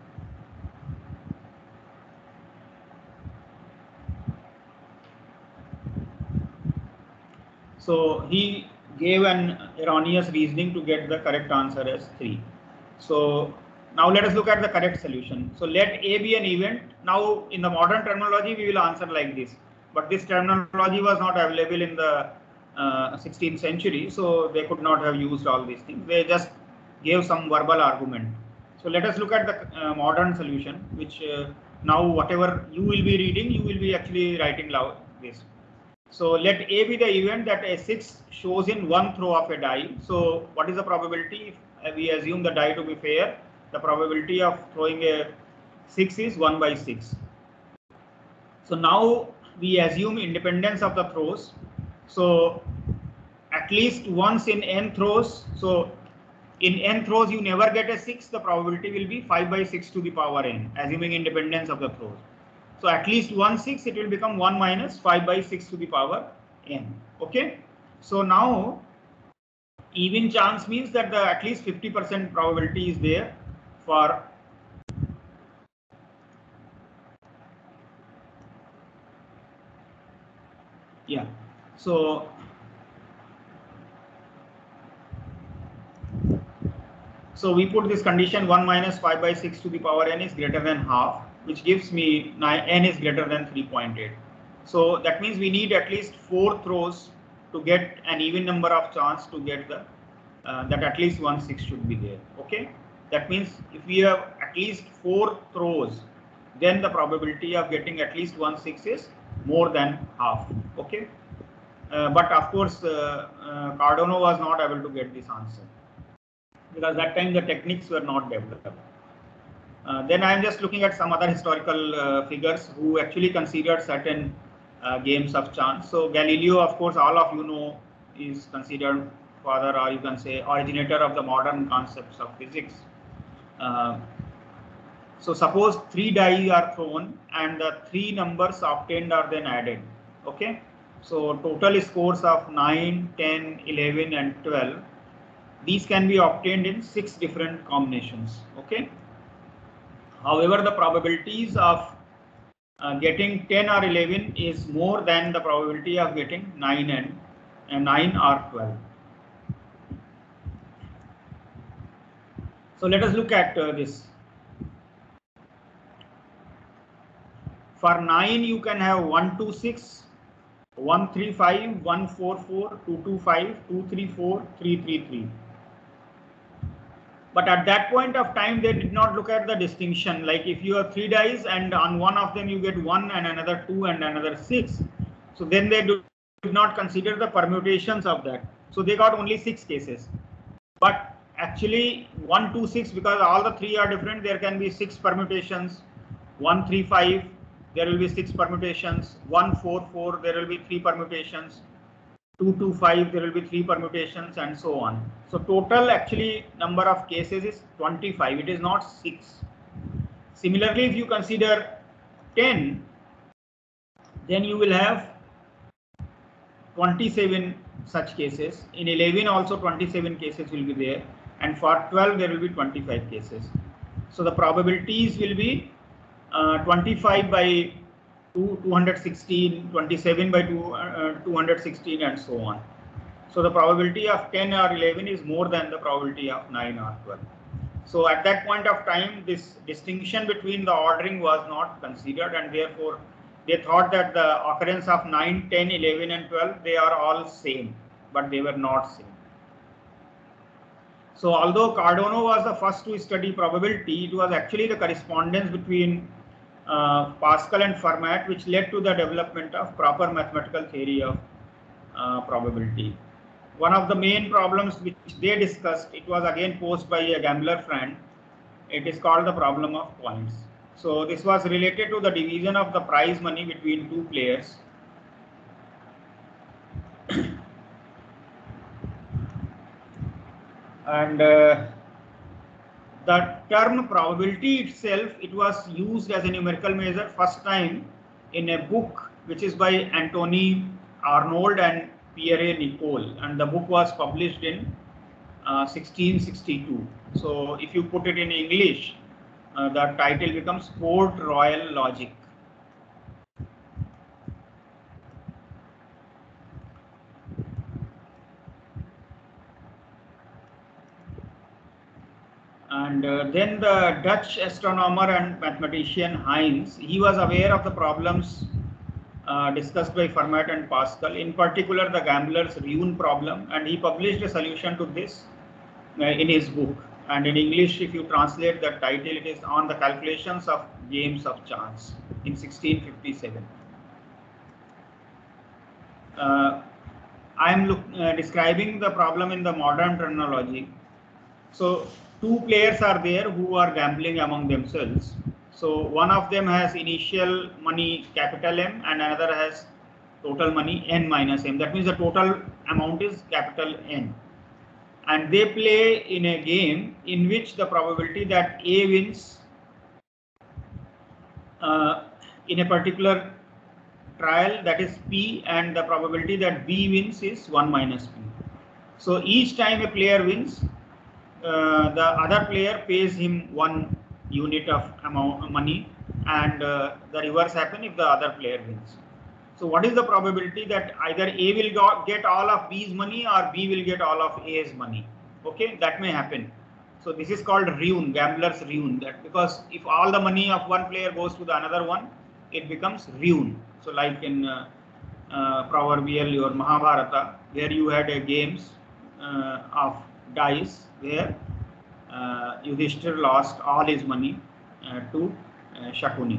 So he gave an erroneous reasoning to get the correct answer as three. So now let us look at the correct solution. So let A be an event. Now in the modern terminology we will answer like this, but this terminology was not available in the uh, sixteenth century, so they could not have used all these things. They just gave some verbal argument. So let us look at the uh, modern solution, which uh, now whatever you will be reading, you will be actually writing loud this. So let A be the event that a six shows in one throw of a die. So what is the probability? If we assume the die to be fair, the probability of throwing a six is one by six. So now we assume independence of the throws. So at least once in n throws, so in n throws you never get a six, the probability will be five by six to the power n, assuming independence of the throws. So at least one six, it will become one minus five by six to the power n. Okay. So now even chance means that the at least fifty percent probability is there for yeah. So So we put this condition one minus five by six to the power n is greater than half, which gives me n is greater than three point eight. So that means we need at least four throws to get an even number of chance to get the uh, that at least one six should be there. Okay, that means if we have at least four throws, then the probability of getting at least one six is more than half. Okay, uh, but of course uh, uh, Cardano was not able to get this answer, because that time the techniques were not developed. Uh, then I am just looking at some other historical uh, figures who actually considered certain uh, games of chance. So Galileo, of course, all of you know, is considered father, or you can say originator of the modern concepts of physics. Uh, so suppose three die are thrown and the three numbers obtained are then added. Okay. So total scores of nine, ten, eleven and twelve. These can be obtained in six different combinations. Okay. However, the probabilities of uh, getting ten or eleven is more than the probability of getting nine and, and nine or twelve. So let us look at uh, this. For nine, you can have one two six, one three five, one four four, two two five, two three four, three three three. But at that point of time, they did not look at the distinction. Like if you have three dice and on one of them you get one and another two and another six. So then they do not consider the permutations of that. So they got only six cases. But actually one, two, six, because all the three are different, there can be six permutations. one, three, five, there will be six permutations. one, four, four, there will be three permutations. two, two, five, there will be three permutations and so on. So total actually number of cases is twenty-five. It is not six. Similarly, if you consider ten, then you will have twenty-seven such cases. In eleven also twenty-seven cases will be there, and for twelve there will be twenty-five cases. So the probabilities will be uh, twenty-five by two, two hundred sixteen, twenty-seven by two, uh, two hundred sixteen and so on. So the probability of ten or eleven is more than the probability of nine or twelve. So at that point of time, this distinction between the ordering was not considered, and therefore they thought that the occurrence of nine, ten, eleven and twelve, they are all same, but they were not same. So although Cardano was the first to study probability, it was actually the correspondence between uh, Pascal and Fermat which led to the development of proper mathematical theory of uh, probability. One of the main problems which they discussed, it was again posed by a gambler friend. It is called the problem of points. So this was related to the division of the prize money between two players. And uh, the term probability itself, it was used as a numerical measure first time in a book which is by Anthony Arnold and Pierre Nicole, and the book was published in uh, sixteen sixty-two. So if you put it in English, uh, the title becomes Port Royal Logic. And uh, then the Dutch astronomer and mathematician Heinz, he was aware of the problems uh, discussed by Fermat and Pascal, in particular the gambler's ruin problem, and he published a solution to this uh, in his book. And in English, if you translate the title, it is On the Calculations of Games of Chance in sixteen fifty-seven. Uh, I am look, uh, describing the problem in the modern terminology. So two players are there who are gambling among themselves. So one of them has initial money capital M and another has total money N minus M. That means the total amount is capital N. And they play in a game in which the probability that A wins uh, in a particular trial, that is P, and the probability that B wins is one minus P. So each time a player wins, uh, the other player pays him one unit of amount of money, and uh, the reverse happens if the other player wins. So what is the probability that either A will go, get all of B's money or B will get all of A's money? Okay, that may happen. So this is called ruin, gambler's ruin. That because if all the money of one player goes to the another one, it becomes ruin. So like in uh, uh, proverbial or Mahabharata, where you had a games uh, of dice where uh, Yudhishthir lost all his money uh, to uh, Shakuni.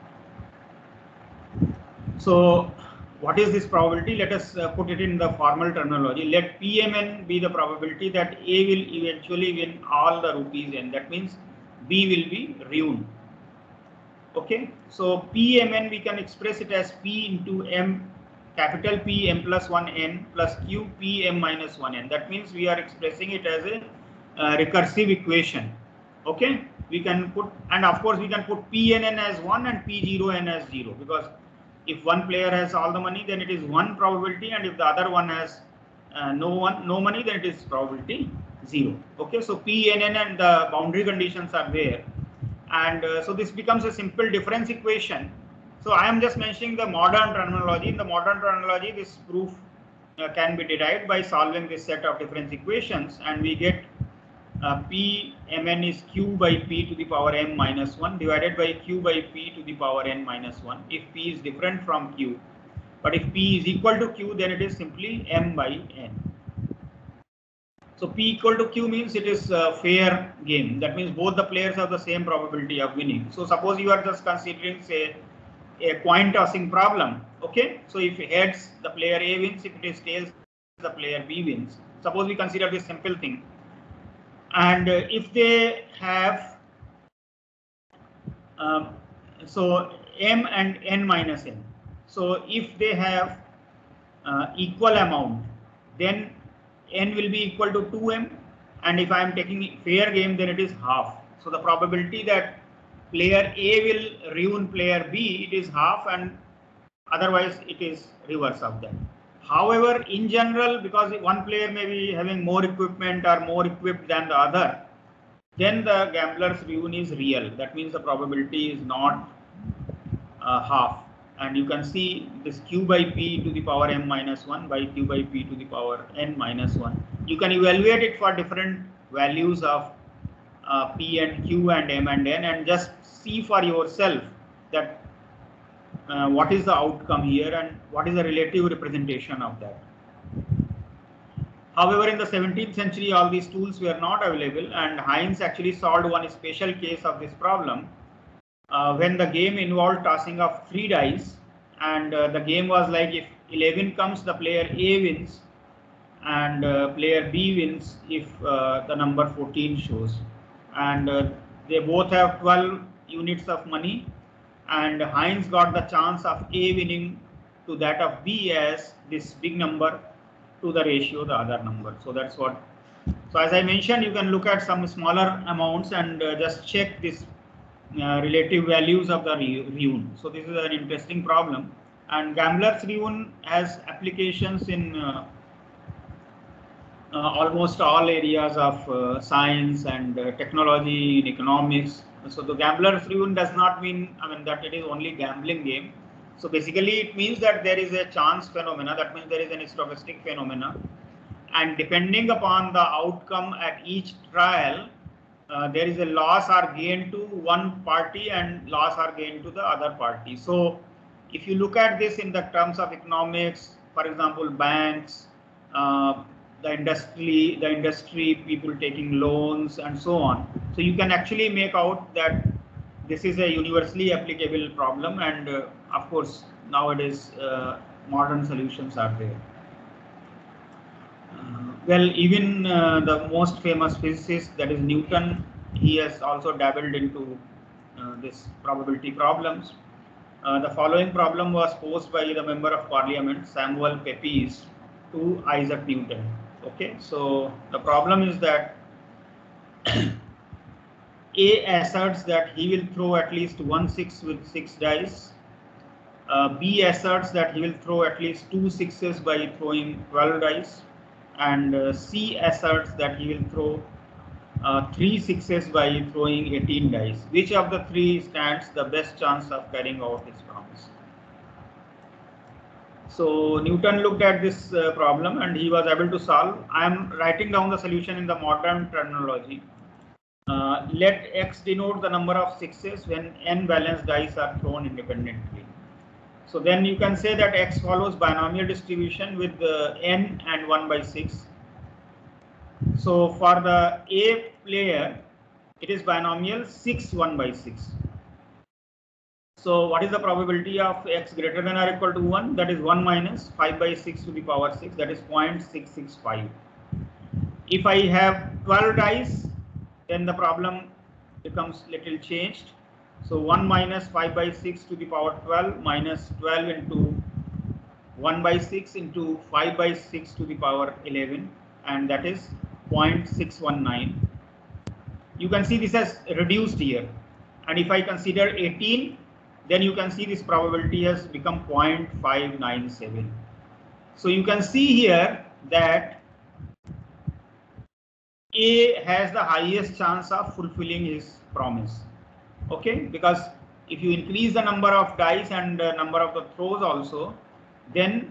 So what is this probability? Let us uh, put it in the formal terminology. Let P M N be the probability that A will eventually win all the rupees N. That means B will be ruined. Okay, so P M N we can express it as P into M, capital P M plus one N plus Q P M minus one N. That means we are expressing it as a uh, recursive equation. Okay, we can put, and of course we can put P N N as one and P zero N as zero, because if one player has all the money, then it is one probability, and if the other one has uh, no one no money, then it is probability zero. Okay, so P N N and the boundary conditions are there, and uh, so this becomes a simple difference equation. So I am just mentioning the modern terminology. In the modern terminology, this proof uh, can be derived by solving this set of difference equations, and we get uh, P M N is Q by P to the power M minus one divided by Q by P to the power N minus one if P is different from Q. But if P is equal to Q, then it is simply M by N. So P equal to Q means it is a fair game. That means both the players have the same probability of winning. So suppose you are just considering, say, a coin tossing problem. Okay, so if heads, the player A wins. If it is tails, the player B wins. Suppose we consider this simple thing. And uh, if they have, um, so M and N minus N. So if they have uh, equal amount, then N will be equal to two M. And if I am taking fair game, then it is half. So the probability that player A will ruin player B, it is half, and otherwise it is reverse of that. However, in general, because one player may be having more equipment or more equipped than the other, then the gambler's ruin is real. That means the probability is not uh, half. And you can see this Q by P to the power M minus one by Q by P to the power N minus one. You can evaluate it for different values of uh, P and Q and M and N, and just see for yourself that Uh, what is the outcome here and what is the relative representation of that. However, in the seventeenth century, all these tools were not available, and Heinz actually solved one special case of this problem uh, when the game involved tossing of three dice, and uh, the game was like if eleven comes, the player A wins, and uh, player B wins if uh, the number fourteen shows, and uh, they both have twelve units of money. And Heinz got the chance of A winning to that of B as this big number to the ratio the other number. So that's what. So as I mentioned, you can look at some smaller amounts and uh, just check this uh, relative values of the ruin. So this is an interesting problem, and gambler's ruin has applications in uh, uh, almost all areas of uh, science and uh, technology, in economics. So the gambler's ruin does not mean, I mean, that it is only gambling game. So basically it means that there is a chance phenomena. That means there is a stochastic phenomena, and depending upon the outcome at each trial, uh, there is a loss or gain to one party and loss or gain to the other party. So if you look at this in the terms of economics, for example, banks, uh, the industry, the industry, people taking loans and so on. So you can actually make out that this is a universally applicable problem, and uh, of course nowadays uh, modern solutions are there. Uh, well, even uh, the most famous physicist, that is Newton, he has also dabbled into uh, this probability problems. Uh, the following problem was posed by the member of parliament Samuel Pepys to Isaac Newton. Okay, so the problem is that A asserts that he will throw at least one six with six dice. Uh, B asserts that he will throw at least two sixes by throwing twelve dice, and uh, C asserts that he will throw uh, three sixes by throwing eighteen dice. Which of the three stands the best chance of carrying out his promise? So Newton looked at this uh, problem and he was able to solve. I am writing down the solution in the modern terminology. Uh, let X denote the number of sixes when n balanced dice are thrown independently. So then you can say that X follows binomial distribution with uh, n and one by six. So for the A player, it is binomial six one by six. So what is the probability of X greater than or equal to one? That is one minus five by six to the power six, that is zero point six six five. If I have twelve dice, then the problem becomes little changed. So one minus five by six to the power twelve minus twelve into one by six into five by six to the power eleven, and that is zero point six one nine. You can see this has reduced here, and if I consider eighteen, then you can see this probability has become zero point five nine seven. So you can see here that A has the highest chance of fulfilling his promise. Okay, because if you increase the number of dice and uh, number of the throws also, then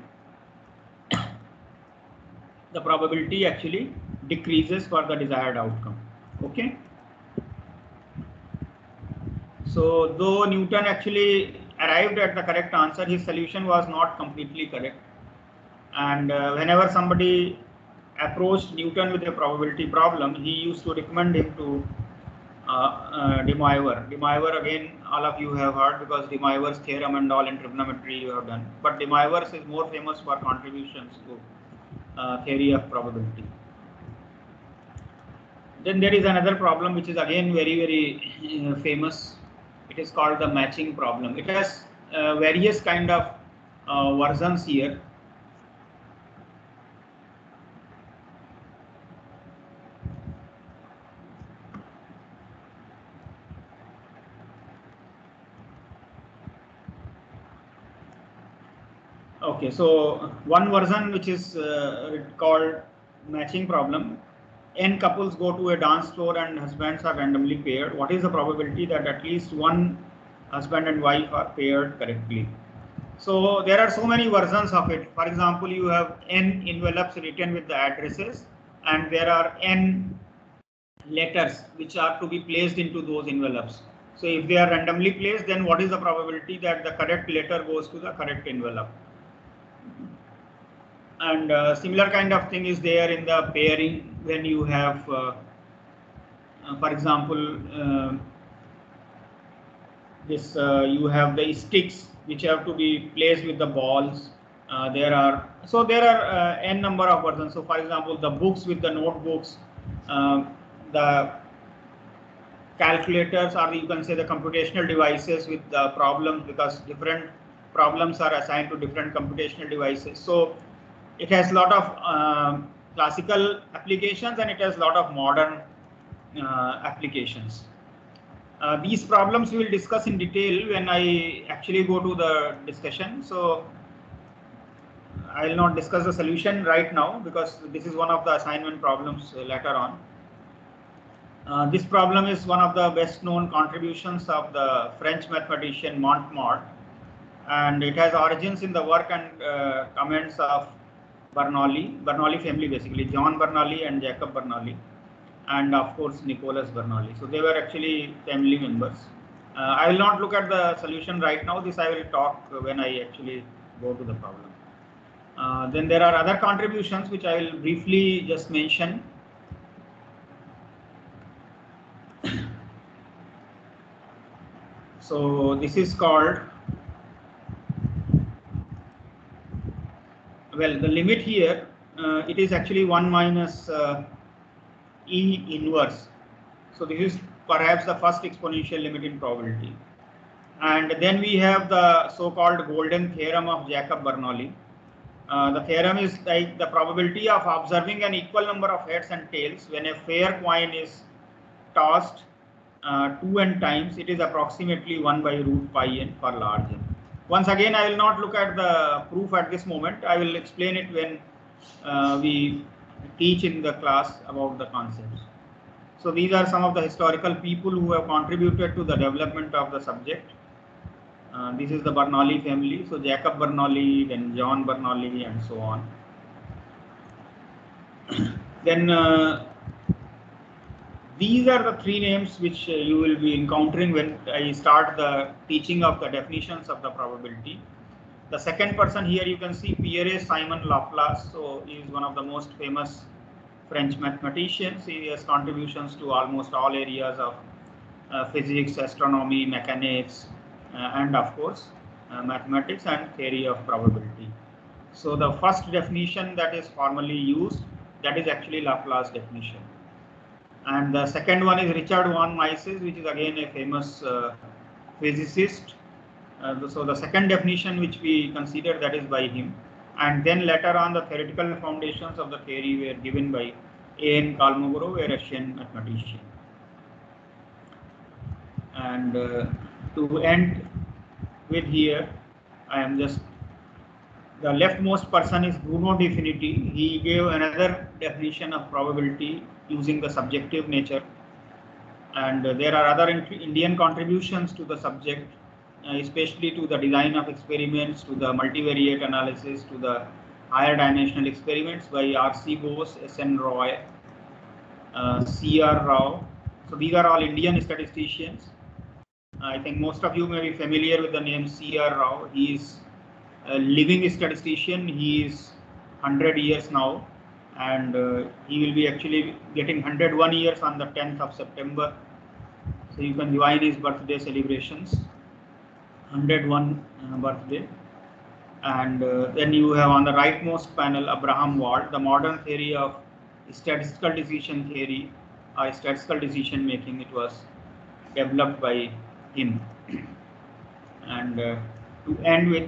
the probability actually decreases for the desired outcome. Okay. So though Newton actually arrived at the correct answer, his solution was not completely correct. And uh, whenever somebody approached Newton with a probability problem, he used to recommend him to uh, uh, De Moivre. De Moivre, again, all of you have heard, because De Moivre's theorem and all in trigonometry you have done. But De Moivre's is more famous for contributions to uh, theory of probability. Then there is another problem which is again very, very uh, famous. It is called the matching problem. It has uh, various kind of uh, versions here. Okay, so one version which is uh, called matching problem. N couples go to a dance floor and husbands are randomly paired. What is the probability that at least one husband and wife are paired correctly? So there are so many versions of it. For example, you have N envelopes written with the addresses, and there are N letters which are to be placed into those envelopes. So if they are randomly placed, then what is the probability that the correct letter goes to the correct envelope? And uh, similar kind of thing is there in the pairing when you have, uh, uh, for example, uh, this uh, you have the sticks which have to be placed with the balls. Uh, there are so there are uh, n number of versions. So, for example, the books with the notebooks, uh, the calculators, or you can say the computational devices with the problems, because different problems are assigned to different computational devices. So it has a lot of uh, classical applications and it has a lot of modern uh, applications. Uh, these problems we will discuss in detail when I actually go to the discussion. So I will not discuss the solution right now because this is one of the assignment problems later on. Uh, this problem is one of the best known contributions of the French mathematician Montmartre, and it has origins in the work and uh, comments of Bernoulli, Bernoulli family basically, John Bernoulli and Jacob Bernoulli, and of course Nicolas Bernoulli. So they were actually family members. Uh, I will not look at the solution right now. This I will talk when I actually go to the problem. Uh, then there are other contributions which I will briefly just mention. So this is called, well, the limit here, uh, it is actually one minus uh, E inverse. So this is perhaps the first exponential limit in probability. And then we have the so-called golden theorem of Jacob-Bernoulli. Uh, the theorem is like the probability of observing an equal number of heads and tails when a fair coin is tossed uh, two n times, it is approximately one by root pi n for large n. Once again, I will not look at the proof at this moment. I will explain it when uh, we teach in the class about the concepts. So these are some of the historical people who have contributed to the development of the subject. Uh, this is the Bernoulli family. So Jacob Bernoulli, then John Bernoulli, and so on. Then uh, these are the three names which uh, you will be encountering when I start the teaching of the definitions of the probability. The second person here you can see Pierre-Simon Laplace. So he is one of the most famous French mathematicians. He has contributions to almost all areas of uh, physics, astronomy, mechanics, uh, and of course uh, mathematics and theory of probability. So the first definition that is formally used, that is actually Laplace definition. And the second one is Richard von Mises, which is again a famous uh, physicist. Uh, so the second definition which we consider, that is by him. And then later on the theoretical foundations of the theory were given by A N Kolmogorov, a Russian mathematician. And uh, to end with here, I am just, the leftmost person is Bruno De Finiti. He gave another definition of probability using the subjective nature. And uh, there are other Indian contributions to the subject, Uh, especially to the design of experiments, to the multivariate analysis, to the higher dimensional experiments by R C Bose, S N Roy, uh, C R Rao. So these are all Indian statisticians. I think most of you may be familiar with the name C R Rao. He is a living statistician. He is one hundred years now, and uh, he will be actually getting one hundred one years on the tenth of September. So you can join his birthday celebrations. one hundred one uh, birthday. And uh, then you have on the rightmost panel Abraham Wald, the modern theory of statistical decision theory or statistical decision making. It was developed by him. And uh, to end with,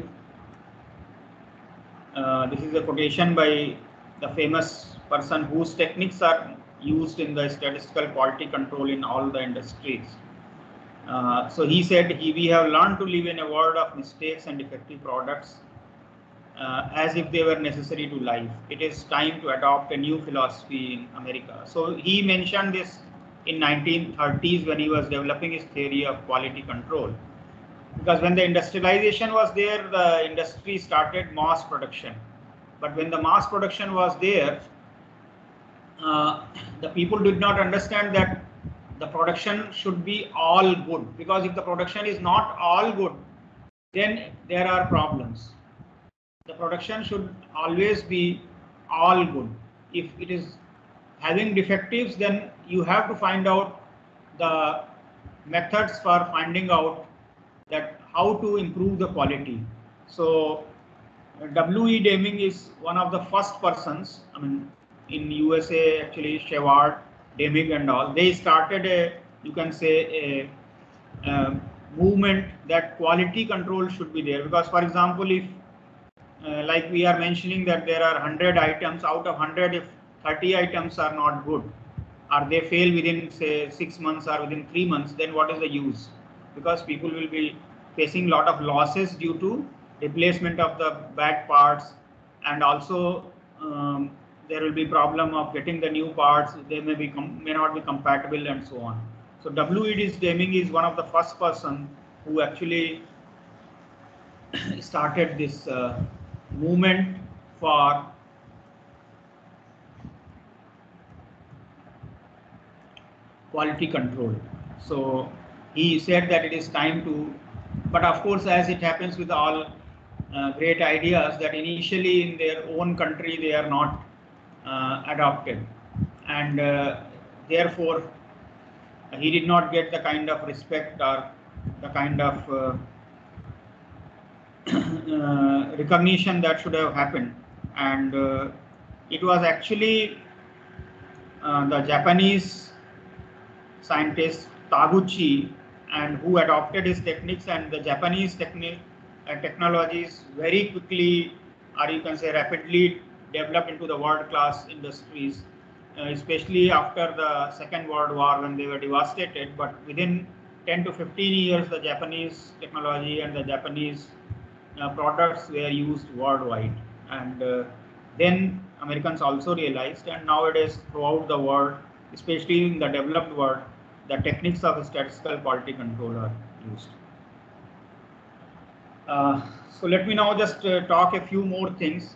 uh, this is a quotation by the famous person whose techniques are used in the statistical quality control in all the industries. Uh, so he said, he, we have learned to live in a world of mistakes and defective products uh, as if they were necessary to life. It is time to adopt a new philosophy in America. So he mentioned this in nineteen thirties when he was developing his theory of quality control. Because when the industrialization was there, the industry started mass production. But when the mass production was there, uh, the people did not understand that the production should be all good, because if the production is not all good, then there are problems. The production should always be all good. If it is having defectives, then you have to find out the methods for finding out that how to improve the quality. So W E Deming is one of the first persons, I mean, in U S A actually, Sheward, Deming and all, they started a, you can say a, a movement that quality control should be there. Because for example, if uh, like we are mentioning that there are one hundred items, out of one hundred, if thirty items are not good, or they fail within say six months or within three months, then what is the use? Because people will be facing a lot of losses due to replacement of the bad parts, and also um, there will be problem of getting the new parts. They may be may not be compatible and so on. So W E Deming is one of the first person who actually started this uh, movement for quality control. So he said that it is time to, but of course, as it happens with all uh, great ideas that initially in their own country they are not uh, adopted, and uh, therefore he did not get the kind of respect or the kind of uh, uh, recognition that should have happened. And uh, it was actually uh, the Japanese scientist Taguchi and who adopted his techniques, and the Japanese technique uh, technologies very quickly, or you can say rapidly, developed into the world-class industries, uh, especially after the Second World War when they were devastated. But within ten to fifteen years, the Japanese technology and the Japanese uh, products were used worldwide. And uh, then Americans also realized, and nowadays throughout the world, especially in the developed world, the techniques of statistical quality control are used. Uh, so let me now just uh, talk a few more things.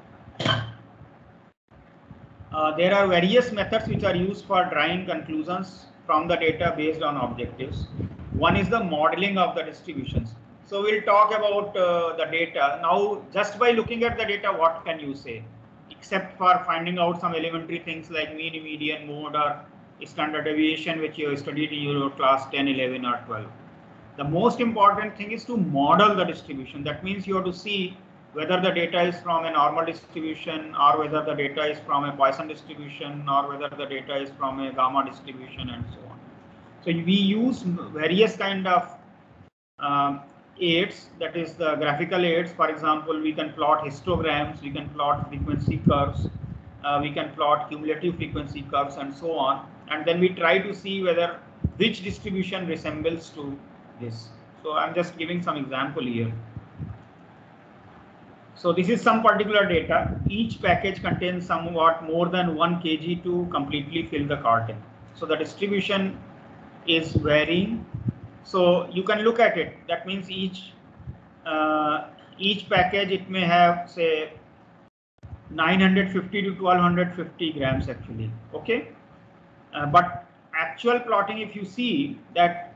Uh, there are various methods which are used for drawing conclusions from the data based on objectives. One is the modeling of the distributions. So we'll talk about uh, the data. Now, just by looking at the data, what can you say? Except for finding out some elementary things like mean, median, mode, or standard deviation, which you studied in your class ten, eleven, or twelve. The most important thing is to model the distribution. That means you have to see whether the data is from a normal distribution, or whether the data is from a Poisson distribution, or whether the data is from a gamma distribution, and so on. So we use various kind of um, aids, that is the graphical aids. For example, we can plot histograms, we can plot frequency curves, uh, we can plot cumulative frequency curves, and so on. And then we try to see whether which distribution resembles to this. So I'm just giving some example here. So this is some particular data. Each package contains somewhat more than one kilogram to completely fill the carton. So the distribution is varying. So you can look at it. That means each uh, each package, it may have say nine hundred fifty to twelve fifty grams actually. Okay. Uh, but actual plotting, if you see that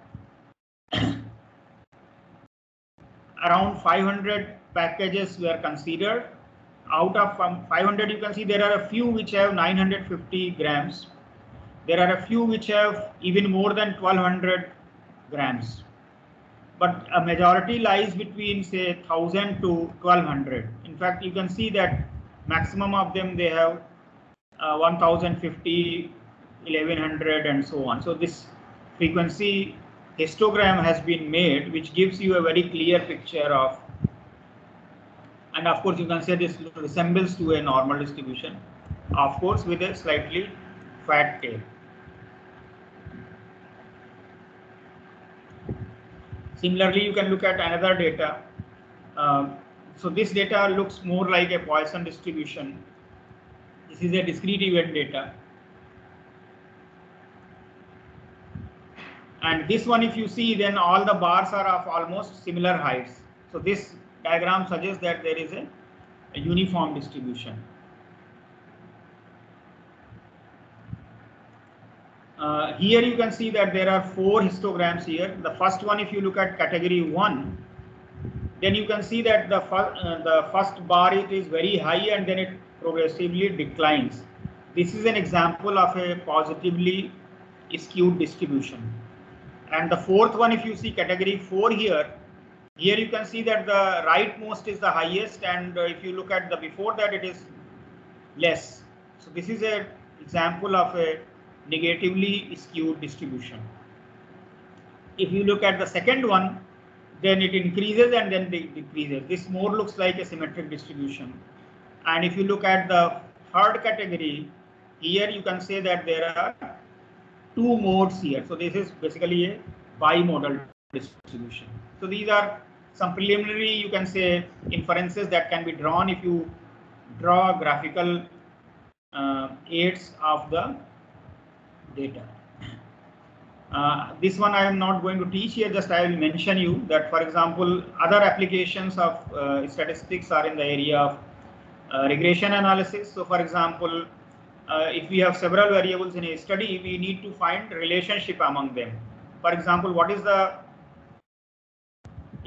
around five hundred packages were considered. Out of um, five hundred, you can see there are a few which have nine hundred fifty grams. There are a few which have even more than twelve hundred grams. But a majority lies between say one thousand to twelve hundred. In fact, you can see that maximum of them they have uh, one thousand fifty, eleven hundred, and so on. So this frequency histogram has been made, which gives you a very clear picture of, and of course you can say this resembles to a normal distribution, of course with a slightly fat tail. Similarly, you can look at another data. Uh, so this data looks more like a Poisson distribution. This is a discrete event data. And this one, if you see, then all the bars are of almost similar heights. So this diagram suggests that there is a, a uniform distribution. Uh, here you can see that there are four histograms here. The first one, if you look at category one, then you can see that the, uh, the first bar it is very high and then it progressively declines. This is an example of a positively skewed distribution. And the fourth one, if you see category four here, here you can see that the rightmost is the highest, and uh, if you look at the before that, it is less. So this is an example of a negatively skewed distribution. If you look at the second one, then it increases and then it decreases. This more looks like a symmetric distribution. And if you look at the third category, here you can say that there are two modes here. So this is basically a bimodal distribution. So these are some preliminary, you can say, inferences that can be drawn if you draw graphical uh, aids of the data. Uh, this one I am not going to teach here, just I will mention you that, for example, other applications of uh, statistics are in the area of uh, regression analysis. So for example, uh, if we have several variables in a study, we need to find relationship among them. For example, what is the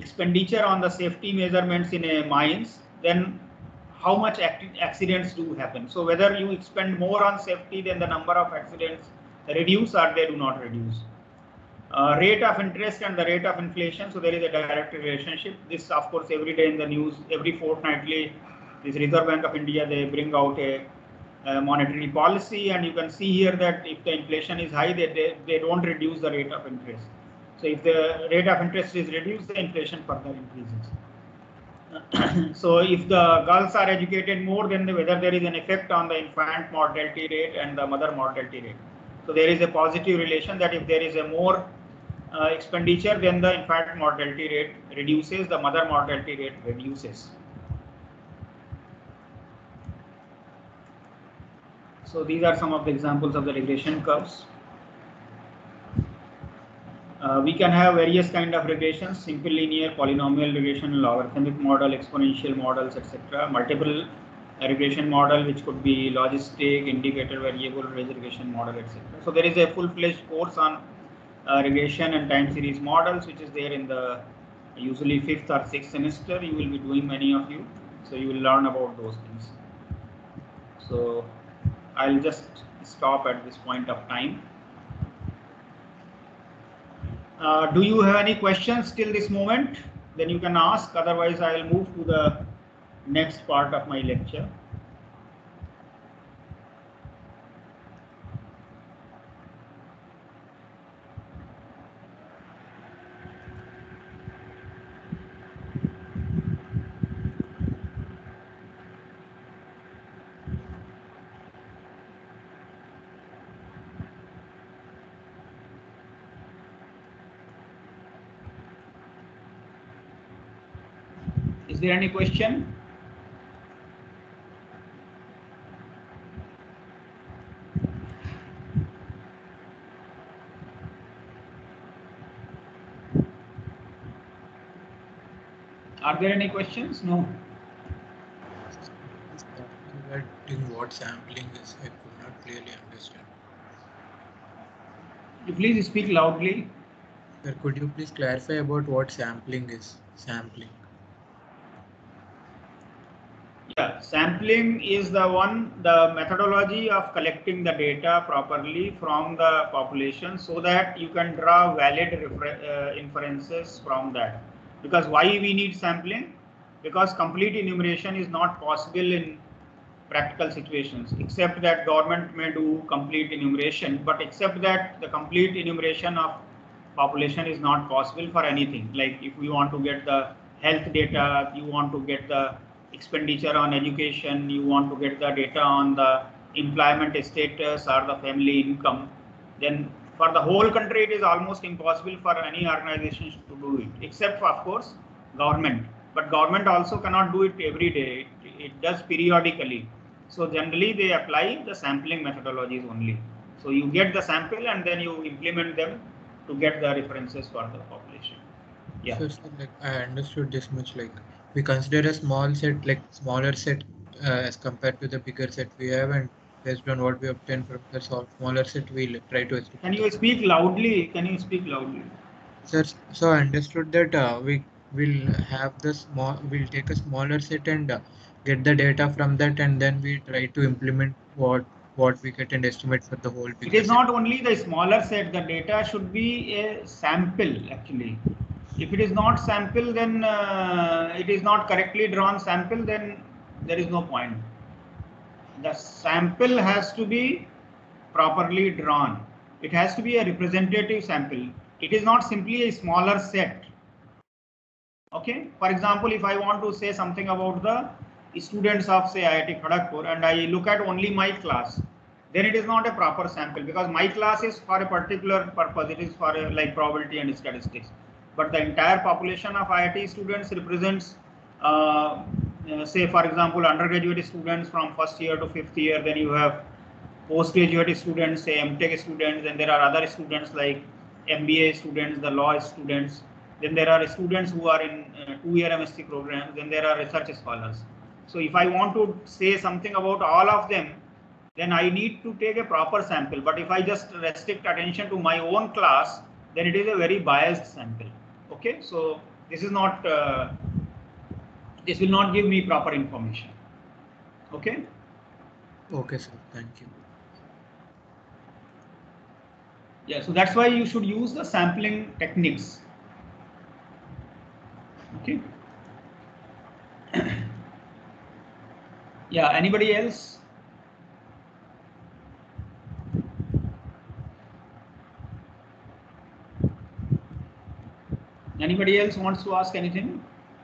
expenditure on the safety measurements in a mines, then how much accidents do happen. So whether you spend more on safety, then the number of accidents reduce or they do not reduce. Uh, rate of interest and the rate of inflation. So there is a direct relationship. This, of course, every day in the news, every fortnightly, this Reserve Bank of India, they bring out a, a monetary policy, and you can see here that if the inflation is high, they, they, they don't reduce the rate of interest. So if the rate of interest is reduced, the inflation further increases. So if the girls are educated more, then the, whether there is an effect on the infant mortality rate and the mother mortality rate. So there is a positive relation that if there is a more uh, expenditure, then the infant mortality rate reduces, the mother mortality rate reduces. So these are some of the examples of the regression curves. Uh, we can have various kind of regressions: simple linear, polynomial regression, logarithmic model, exponential models, et cetera. Multiple regression model, which could be logistic, indicator variable, regression model, et cetera. So there is a full-fledged course on uh, regression and time series models, which is there in the usually fifth or sixth semester. You will be doing, many of you, so you will learn about those things. So I'll just stop at this point of time. Uh, do you have any questions till this moment? Then you can ask, otherwise I will move to the next part of my lecture. Is there any question? Are there any questions? No. In what sampling is, I could not clearly understand. You please speak loudly. Sir, could you please clarify about what sampling is? Sampling. Yeah, sampling is the one, the methodology of collecting the data properly from the population so that you can draw valid uh, inferences from that. Because why we need sampling? Because complete enumeration is not possible in practical situations, except that government may do complete enumeration, but except that the complete enumeration of population is not possible for anything. Like if we want to get the health data, you want to get the expenditure on education, you want to get the data on the employment status or the family income, then for the whole country it is almost impossible for any organization to do it, except for, of course, government. But government also cannot do it every day, it, it does periodically. So generally they apply the sampling methodologies only. So you get the sample and then you implement them to get the references for the population. Yeah. So, so like I understood this much, like we consider a small set, like smaller set uh, as compared to the bigger set we have, and based on what we obtain from the smaller set, we'll try to estimate. Can you speak loudly? Can you speak loudly? Sir, so I understood that uh, we will have the small, we'll take a smaller set and uh, get the data from that, and then we try to implement what what we get and estimate for the whole bigger It is set. not only the smaller set, the data should be a sample actually. If it is not sample, then uh, it is not correctly drawn sample, then there is no point. The sample has to be properly drawn. It has to be a representative sample. It is not simply a smaller set. Okay. For example, if I want to say something about the students of, say, I I T Kharagpur, and I look at only my class, then it is not a proper sample, because my class is for a particular purpose. It is for a, like probability and statistics. But the entire population of I I T students represents, uh, uh, say, for example, undergraduate students from first year to fifth year. Then you have postgraduate students, say M Tech students, and there are other students like M B A students, the law students. Then there are students who are in uh, two-year M S c programs. Then there are research scholars. So if I want to say something about all of them, then I need to take a proper sample. But if I just restrict attention to my own class, then it is a very biased sample. Okay, so this is not, uh, this will not give me proper information. Okay. Okay, sir. Thank you. Yeah, so that's why you should use the sampling techniques. Okay. Yeah, anybody else? Anybody else wants to ask anything?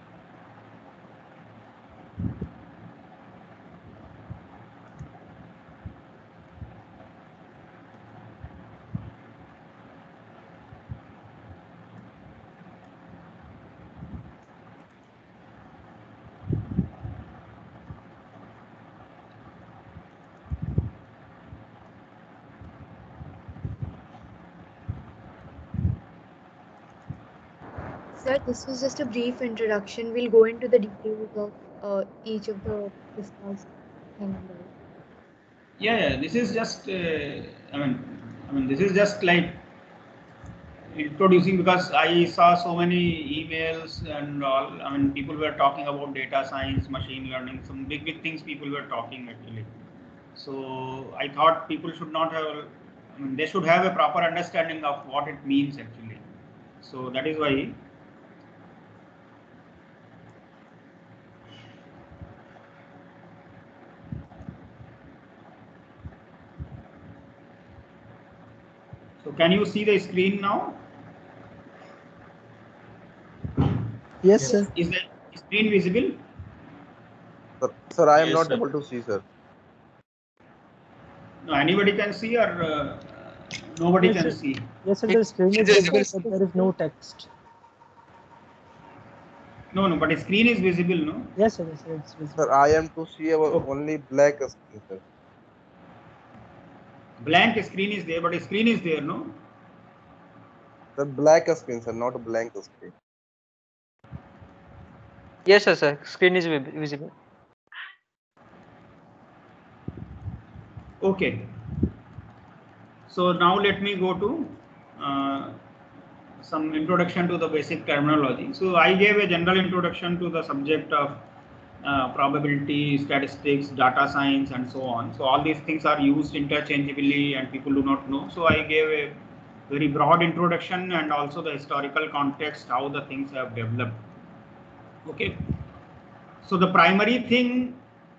Sir, this was just a brief introduction. We'll go into the details of uh, each of the discussed things. Yeah, yeah. This is just. Uh, I mean, I mean, this is just like introducing, because I saw so many emails and all. I mean, people were talking about data science, machine learning, some big, big things people were talking actually. So I thought people should not have. I mean, they should have a proper understanding of what it means actually. So that is why. So can you see the screen now? Yes, sir. Is the screen visible? Sir, sir I am Yes, not sir. able to see, sir. No, anybody can see, or uh, nobody Yes, can sir. see? Yes, sir. The screen is visible, but there is no text. No, no, but the screen is visible, no? Yes, sir. Yes, sir. It's visible. Sir, I am to see our only black screen, sir. Blank screen is there, but the screen is there, no? The black screen, sir, not a blank screen. Yes, sir, sir. Screen is vi- visible. Okay. So now let me go to uh, some introduction to the basic terminology. So I gave a general introduction to the subject of uh, probability, statistics, data science, and so on. So all these things are used interchangeably and people do not know. So I gave a very broad introduction and also the historical context, how the things have developed. Okay. So the primary thing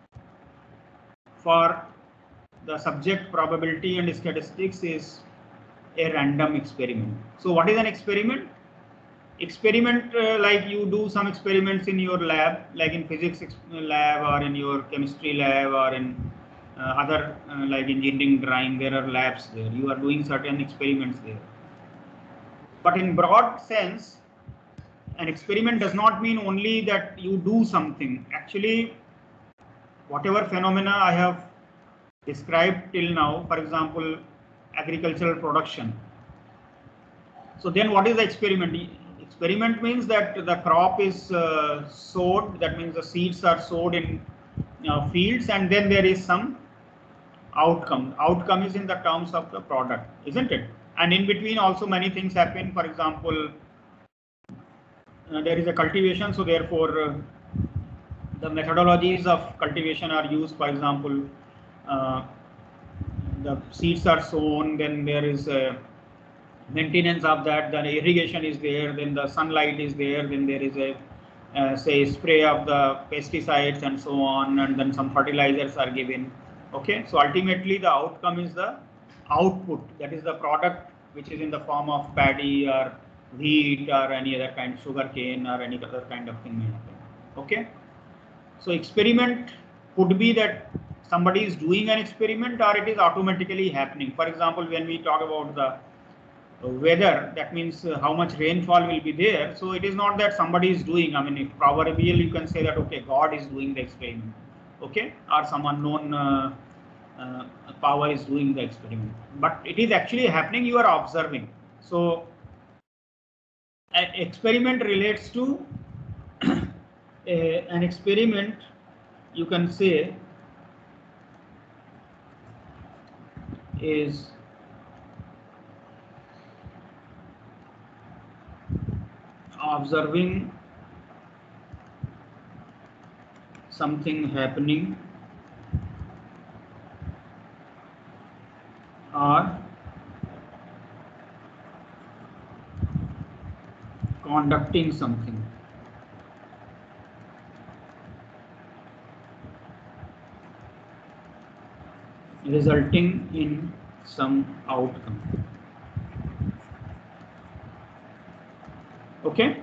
for the subject probability and statistics is a random experiment. So what is an experiment? Experiment, uh, like you do some experiments in your lab, like in physics lab or in your chemistry lab or in uh, other uh, like engineering drawing, there are labs there. You are doing certain experiments there. But in broad sense, an experiment does not mean only that you do something. Actually, whatever phenomena I have described till now, for example, agricultural production. So then what is the experiment? Experiment means that the crop is uh, sowed, that means the seeds are sowed in uh, fields, and then there is some outcome. Outcome is in the terms of the product, isn't it? And in between also many things happen. For example, uh, there is a cultivation, so therefore uh, the methodologies of cultivation are used. For example, uh, the seeds are sown, then there is a maintenance of that, then irrigation is there, then the sunlight is there, then there is a uh, say spray of the pesticides and so on, and then some fertilizers are given. Okay, so ultimately the outcome is the output, that is the product which is in the form of paddy or wheat or any other kind, sugar cane or any other kind of thing may happen. Okay, so experiment could be that somebody is doing an experiment or it is automatically happening. For example, when we talk about the weather, that means uh, how much rainfall will be there. So it is not that somebody is doing, I mean, if probably you can say that, okay, God is doing the experiment, okay, or some unknown uh, uh, power is doing the experiment, but it is actually happening, you are observing. So an experiment relates to a, an experiment, you can say, is observing something happening or conducting something. Resulting in some outcome. Okay.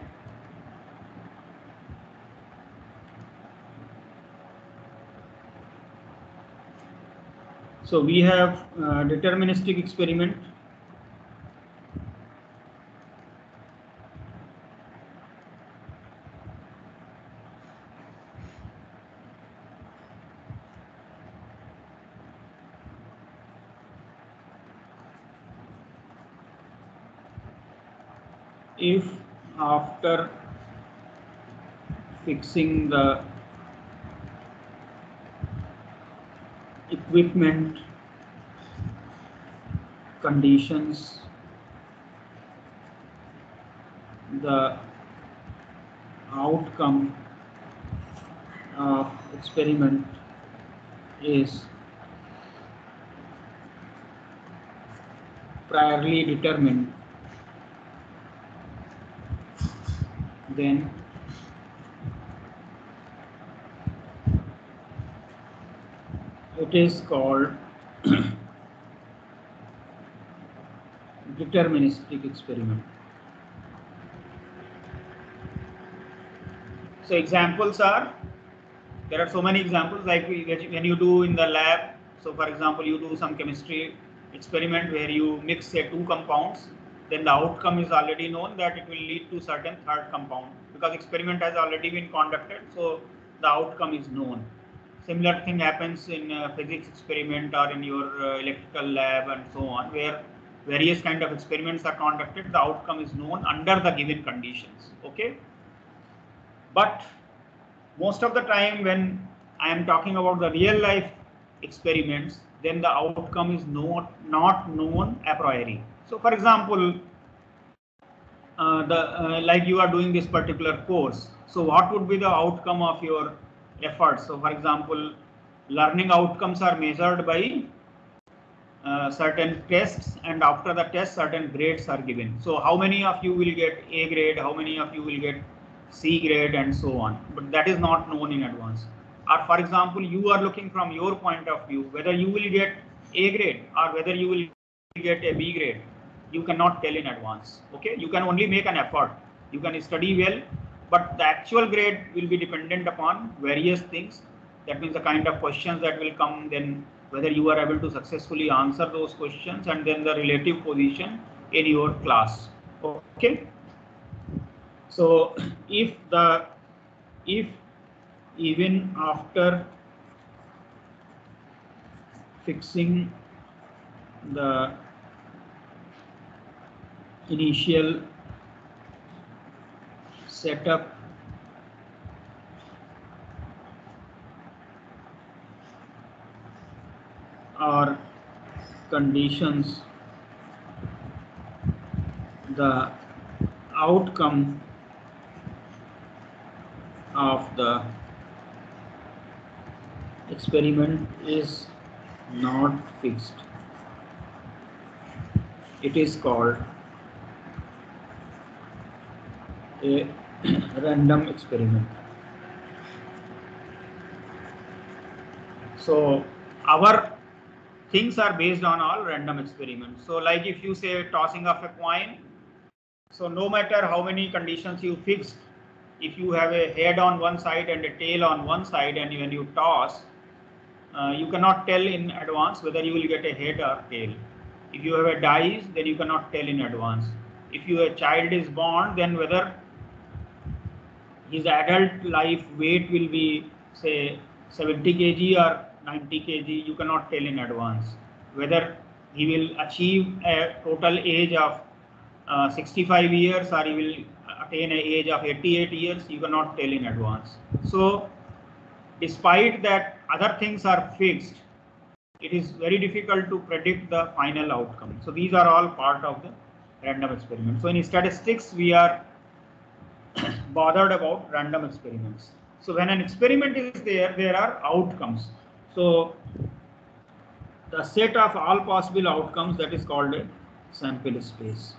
So we have uh, deterministic experiment. If after fixing the equipment conditions, the outcome of experiment is priorly determined, then it is called deterministic experiment. So examples are, there are so many examples, like when you do in the lab. So for example, you do some chemistry experiment where you mix say two compounds, then the outcome is already known that it will lead to certain third compound because experiment has already been conducted, so the outcome is known. Similar thing happens in uh, physics experiment or in your uh, electrical lab and so on, where various kind of experiments are conducted, the outcome is known under the given conditions. Okay. But most of the time when I am talking about the real life experiments, then the outcome is not, not known a priori. So for example, uh, the uh, like you are doing this particular course. So what would be the outcome of your efforts? So for example, learning outcomes are measured by uh, certain tests, and after the test certain grades are given. So how many of you will get A grade, how many of you will get C grade, and so on, but that is not known in advance. Or for example, you are looking from your point of view whether you will get A grade or whether you will get a B grade, you cannot tell in advance. Okay, you can only make an effort, you can study well, but the actual grade will be dependent upon various things. That means the kind of questions that will come, then whether you are able to successfully answer those questions, and then the relative position in your class. Okay. So if the if even after fixing the initial setup or conditions, the outcome of the experiment is not fixed, it is called a random experiment. So our things are based on all random experiments. So like if you say tossing of a coin, so no matter how many conditions you fixed, if you have a head on one side and a tail on one side, and when you toss, uh, you cannot tell in advance whether you will get a head or tail. If you have a dice, then you cannot tell in advance. If your child is born, then whether his adult life weight will be say seventy kilograms or ninety kilograms, you cannot tell in advance. Whether he will achieve a total age of uh, sixty-five years or he will attain an age of eighty-eight years, you cannot tell in advance. So despite that other things are fixed, it is very difficult to predict the final outcome. So these are all part of the random experiment. So in statistics, we are bothered about random experiments. So when an experiment is there, there are outcomes. So the set of all possible outcomes, that is called a sample space.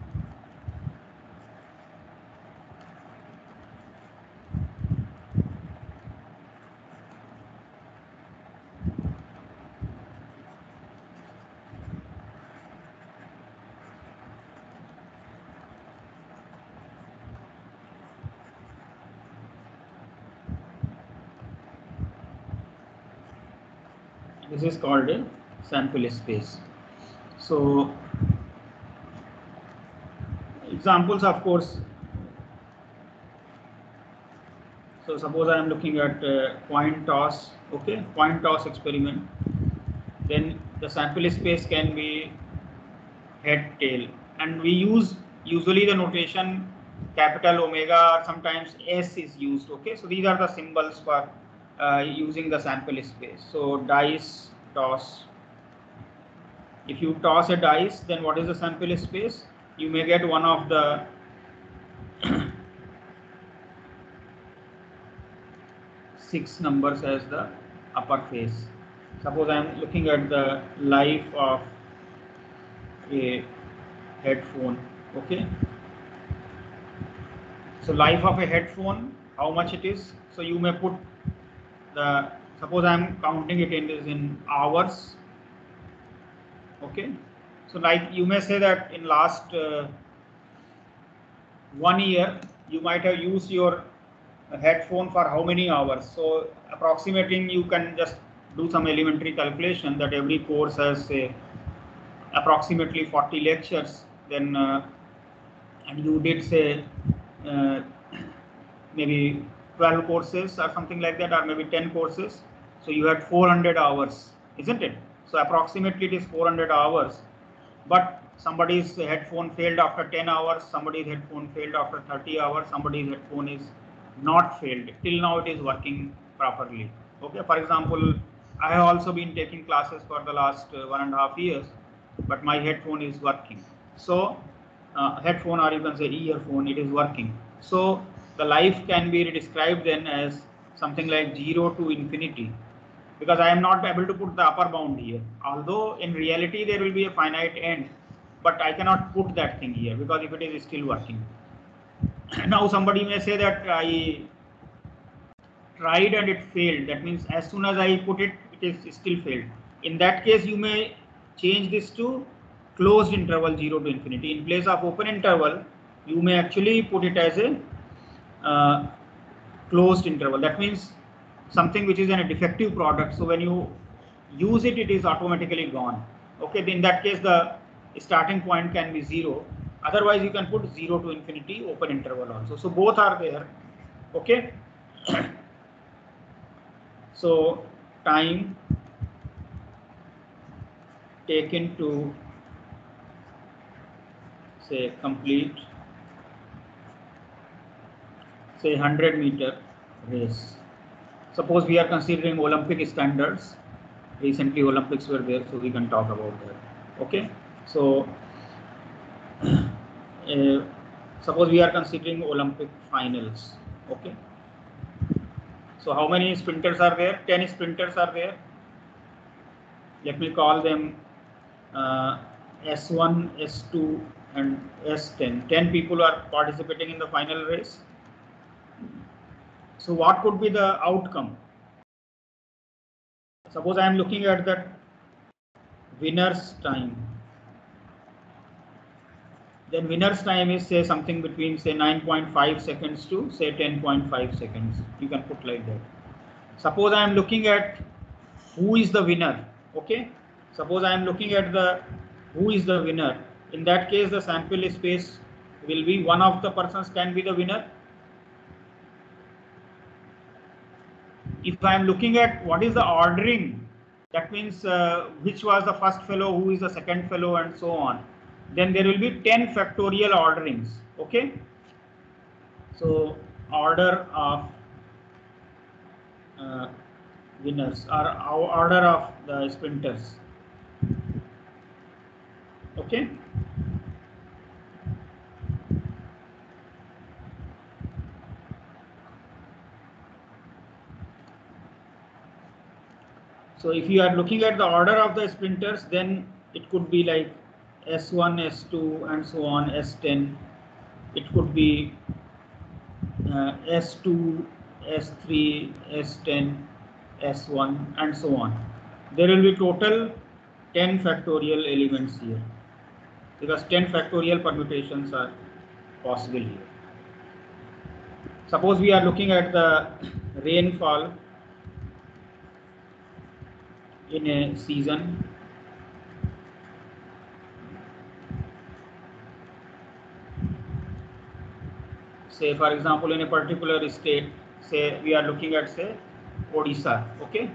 This is called a sample space. So examples, of course. So suppose I am looking at uh, coin toss, okay, coin toss experiment. Then the sample space can be head, tail, and we use usually the notation capital omega, or sometimes S is used. Okay, so these are the symbols for uh, using the sample space. So dice toss. If you toss a dice, then what is the sample space? You may get one of the six numbers as the upper face. Suppose I am looking at the life of a headphone. Okay. So life of a headphone, how much it is? So you may put the, suppose I am counting it in is in hours. Okay. So like you may say that in last uh, one year you might have used your headphone for how many hours. So approximating, you can just do some elementary calculation that every course has say approximately forty lectures. Then uh, and you did say uh, maybe twelve courses or something like that, or maybe ten courses. So you had four hundred hours, isn't it? So approximately it is four hundred hours. But somebody's headphone failed after ten hours, somebody's headphone failed after thirty hours, somebody's headphone is not failed. Till now it is working properly. Okay, for example, I have also been taking classes for the last uh, one and a half years, but my headphone is working. So uh, headphone, or you can say earphone, it is working. So the life can be described then as something like zero to infinity, because I am not able to put the upper bound here. Although in reality there will be a finite end, but I cannot put that thing here because if it is still working. Now somebody may say that I tried and it failed. That means as soon as I put it, it is still failed. In that case, you may change this to closed interval zero to infinity. In place of open interval, you may actually put it as a uh, closed interval. That means something which is in a defective product. So when you use it, it is automatically gone. Okay, in that case, the starting point can be zero. Otherwise, you can put zero to infinity open interval also. So both are there. Okay. So time taken to say complete say one hundred meter race. Suppose we are considering Olympic standards. Recently Olympics were there, so we can talk about that. Okay, so uh, suppose we are considering Olympic finals. Okay, so how many sprinters are there? ten sprinters are there. Let me call them uh, S one, S two and S ten. ten people are participating in the final race. So what could be the outcome? Suppose I am looking at the winner's time. Then winner's time is say something between say nine point five seconds to say ten point five seconds. You can put like that. Suppose I am looking at who is the winner. Okay. Suppose I am looking at the who is the winner. In that case, the sample space will be one of the persons can be the winner. If I am looking at what is the ordering, that means uh, which was the first fellow, who is the second fellow, and so on. Then there will be ten factorial orderings. Okay. So order of uh, winners or order of the sprinters. Okay. So if you are looking at the order of the sprinters, then it could be like S one, S two, and so on, S ten. It could be uh, S two, S three, S ten, S one, and so on. There will be total ten factorial elements here, because ten factorial permutations are possible here. Suppose we are looking at the rainfall in a season. Say for example, in a particular state, say we are looking at say Odisha, okay.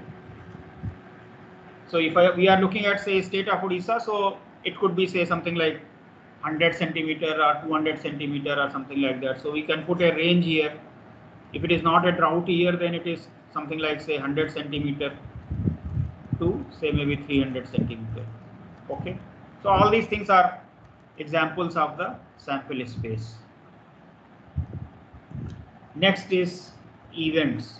So if I, we are looking at say state of Odisha, so it could be say something like one hundred centimeter or two hundred centimeter or something like that. So we can put a range here. If it is not a drought year, then it is something like say one hundred centimeter to say maybe three hundred centimeter. Okay. So all these things are examples of the sample space. Next is events.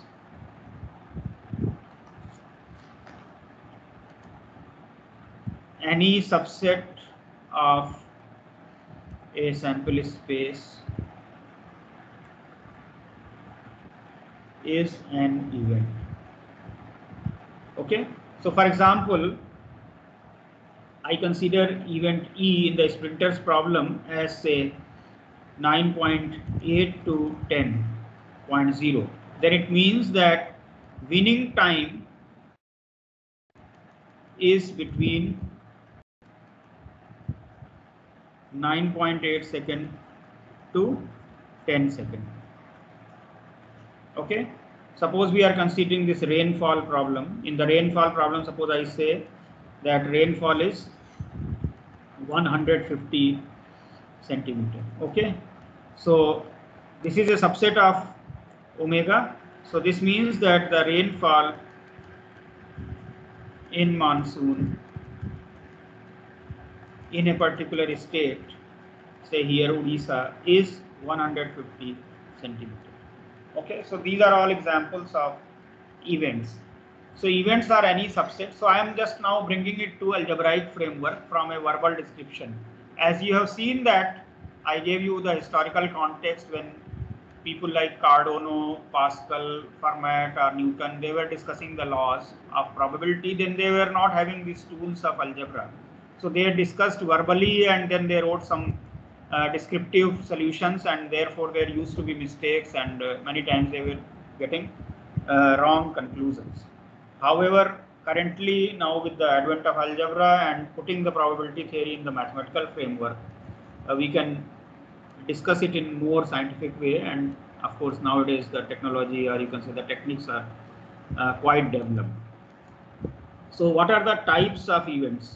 Any subset of a sample space is an event. Okay. So for example, I consider event E in the sprinters problem as say nine point eight to ten point zero. Then it means that winning time is between nine point eight second to ten second. Okay. Suppose we are considering this rainfall problem. In the rainfall problem, suppose I say that rainfall is one hundred fifty centimeter. Okay. So this is a subset of omega. So this means that the rainfall in monsoon in a particular state, say here Odisha, is one hundred fifty centimeter. Okay, so these are all examples of events. So events are any subset. So I am just now bringing it to algebraic framework from a verbal description. As you have seen that I gave you the historical context when people like Cardano, Pascal, Fermat or Newton, they were discussing the laws of probability, then they were not having these tools of algebra. So they discussed verbally and then they wrote some uh, descriptive solutions, and therefore there used to be mistakes, and uh, many times they were getting uh, wrong conclusions. However, currently now with the advent of algebra and putting the probability theory in the mathematical framework, uh, we can discuss it in more scientific way, and of course nowadays the technology, or you can say the techniques, are uh, quite developed. So what are the types of events?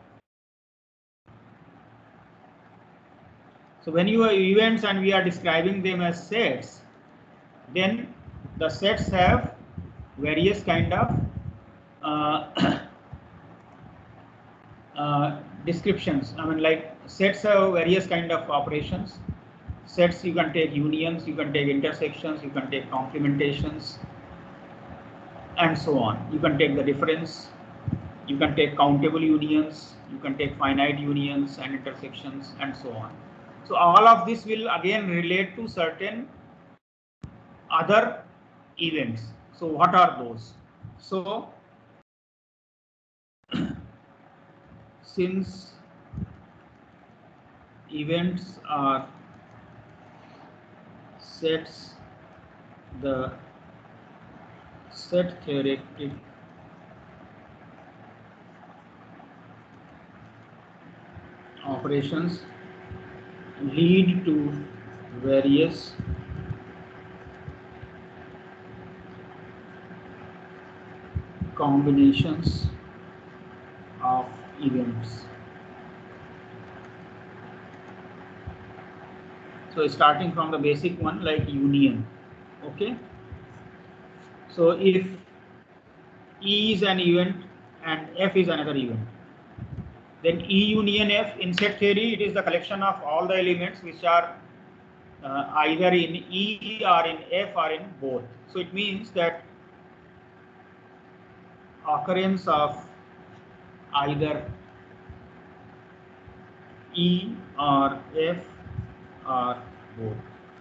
So when you have events and we are describing them as sets, then the sets have various kind of uh, uh, descriptions. I mean, like sets have various kind of operations. Sets, you can take unions, you can take intersections, you can take complementations, and so on. You can take the difference, you can take countable unions, you can take finite unions and intersections, and so on. So all of this will again relate to certain other events. So what are those? So since events are sets, the set theoretic operations lead to various combinations of events. So starting from the basic one like union. Okay. So if E is an event and F is another event, then E union F in set theory, it is the collection of all the elements which are uh, either in E or in F or in both. So it means that occurrence of either E or F or both.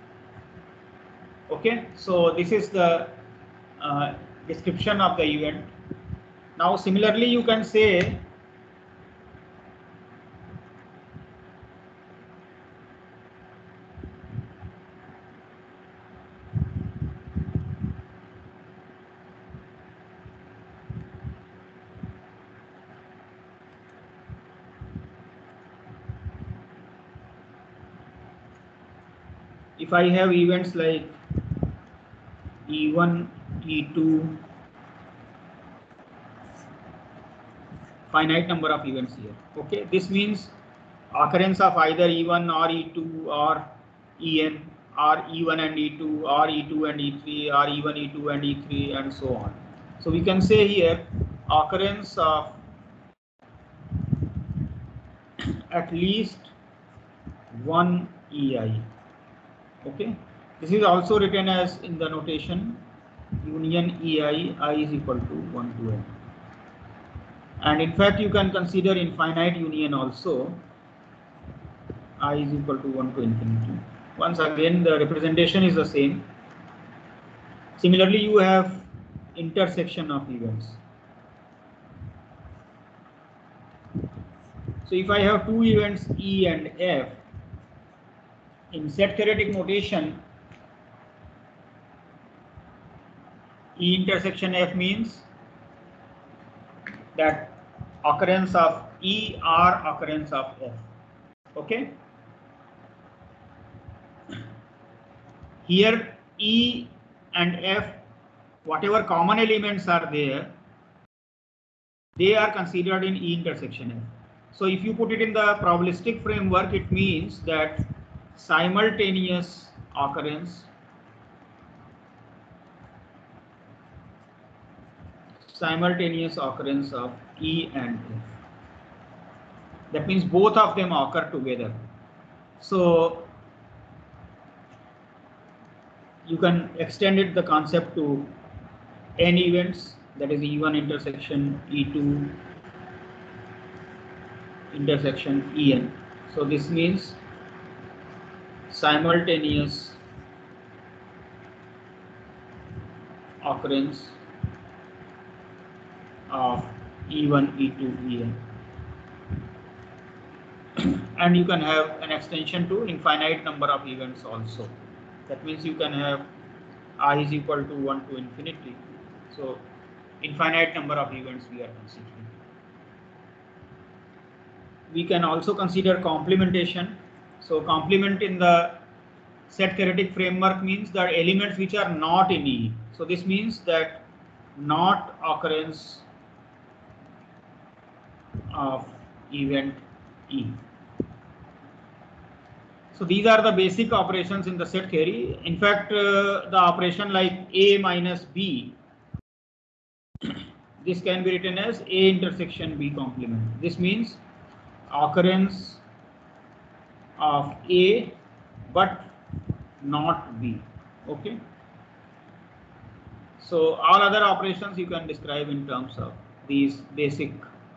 Okay, so this is the uh, description of the event. Now similarly you can say if I have events like E one, E two, finite number of events here. Okay, this means occurrence of either E one or E two or E n or E one and E two or E two and E three or E one, E two and E three and so on. So we can say here occurrence of at least one E I. Okay, this is also written as in the notation union E I, I is equal to one to n. And in fact you can consider infinite union also, I is equal to one to infinity. Once again the representation is the same. Similarly you have intersection of events. So if I have two events E and F, in set theoretic notation, E intersection F means that occurrence of E or occurrence of F. Okay. Here E and F, whatever common elements are there, they are considered in E intersection F. So if you put it in the probabilistic framework, it means that simultaneous occurrence simultaneous occurrence of E and F. That means both of them occur together. So you can extend it the concept to n events, that is E one intersection E two intersection E n. So this means simultaneous occurrence of E one, E two, E n. And you can have an extension to infinite number of events also. That means you can have I is equal to one to infinity. So infinite number of events we are considering. We can also consider complementation. So complement in the set theoretic framework means that elements which are not in E. So this means that not occurrence of event E. So these are the basic operations in the set theory. In fact, uh, the operation like A minus B, this can be written as A intersection B complement. This means occurrence of A but not B. Okay. So all other operations you can describe in terms of these basic.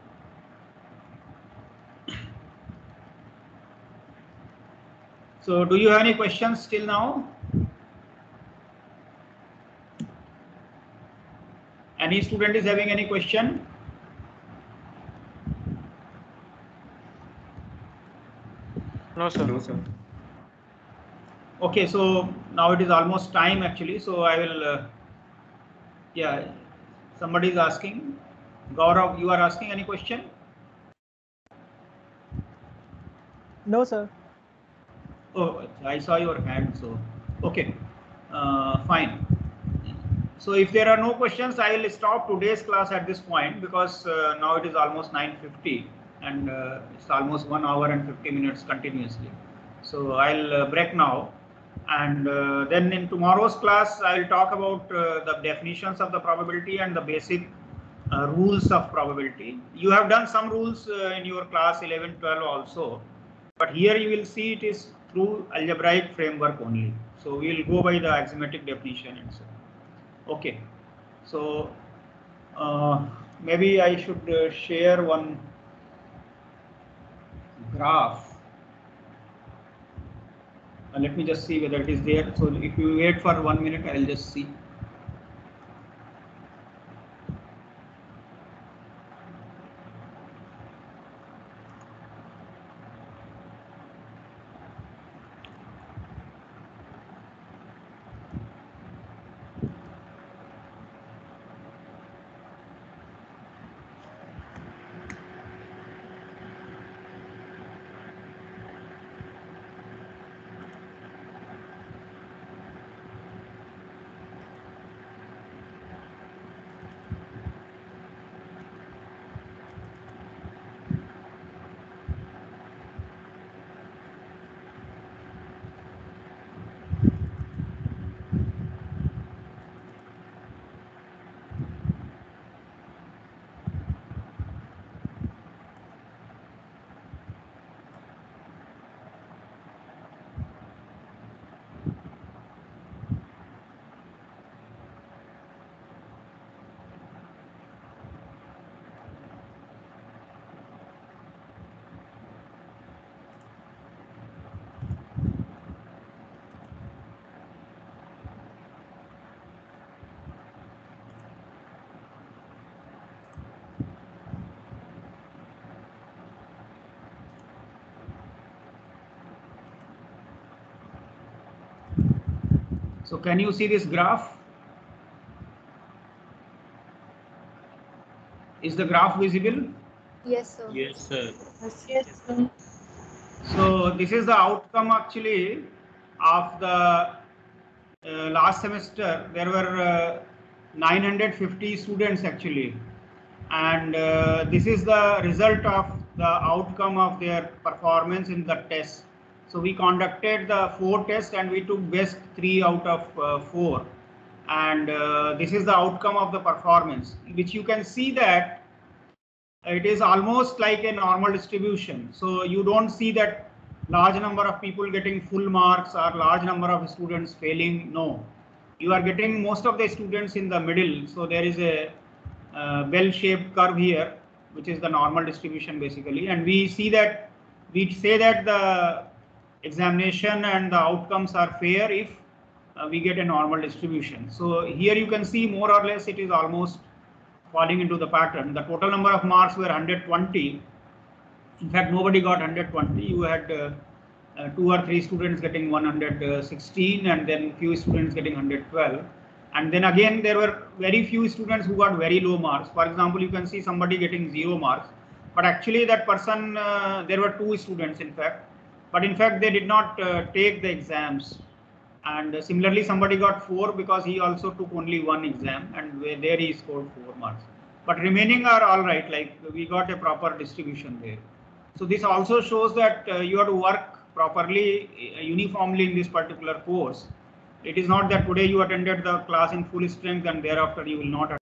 So do you have any questions till now? Any student is having any question? No, sir. No, sir. Okay, so now it is almost time actually. So I will, uh, yeah, somebody is asking. Gaurav, you are asking any question? No, sir. Oh, I saw your hand. So, okay, uh, fine. So if there are no questions, I will stop today's class at this point because uh, now it is almost nine fifty and uh, it's almost one hour and fifty minutes continuously. So I'll uh, break now. And uh, then in tomorrow's class, I will talk about uh, the definitions of the probability and the basic uh, rules of probability. You have done some rules uh, in your class eleven twelve also, but here you will see it is through algebraic framework only. So we will go by the axiomatic definition and so on. Okay, so uh, maybe I should uh, share one graph. Uh, let me just see whether it is there. So if you wait for one minute, I'll just see. So can you see this graph? Is the graph visible? Yes, sir. Yes, sir. Yes, sir. So this is the outcome actually of the uh, last semester. There were uh, nine hundred fifty students actually, and uh, this is the result of the outcome of their performance in the test. So we conducted the four tests and we took best three out of uh, four, and uh, this is the outcome of the performance, which you can see that it is almost like a normal distribution. So you don't see that large number of people getting full marks or large number of students failing. No, you are getting most of the students in the middle. So there is a uh, bell-shaped curve here, which is the normal distribution basically. And we see that we say that the examination and the outcomes are fair if uh, we get a normal distribution. So here you can see more or less it is almost falling into the pattern. The total number of marks were one hundred twenty. In fact, nobody got one hundred twenty. You had uh, uh, two or three students getting one hundred sixteen and then few students getting one hundred twelve. And then again, there were very few students who got very low marks. For example, you can see somebody getting zero marks. But actually that person, uh, there were two students in fact. But in fact, they did not uh, take the exams. And uh, similarly, somebody got four because he also took only one exam and there he scored four marks. But remaining are all right, like we got a proper distribution there. So this also shows that uh, you have to work properly, uh, uniformly in this particular course. It is not that today you attended the class in full strength and thereafter you will not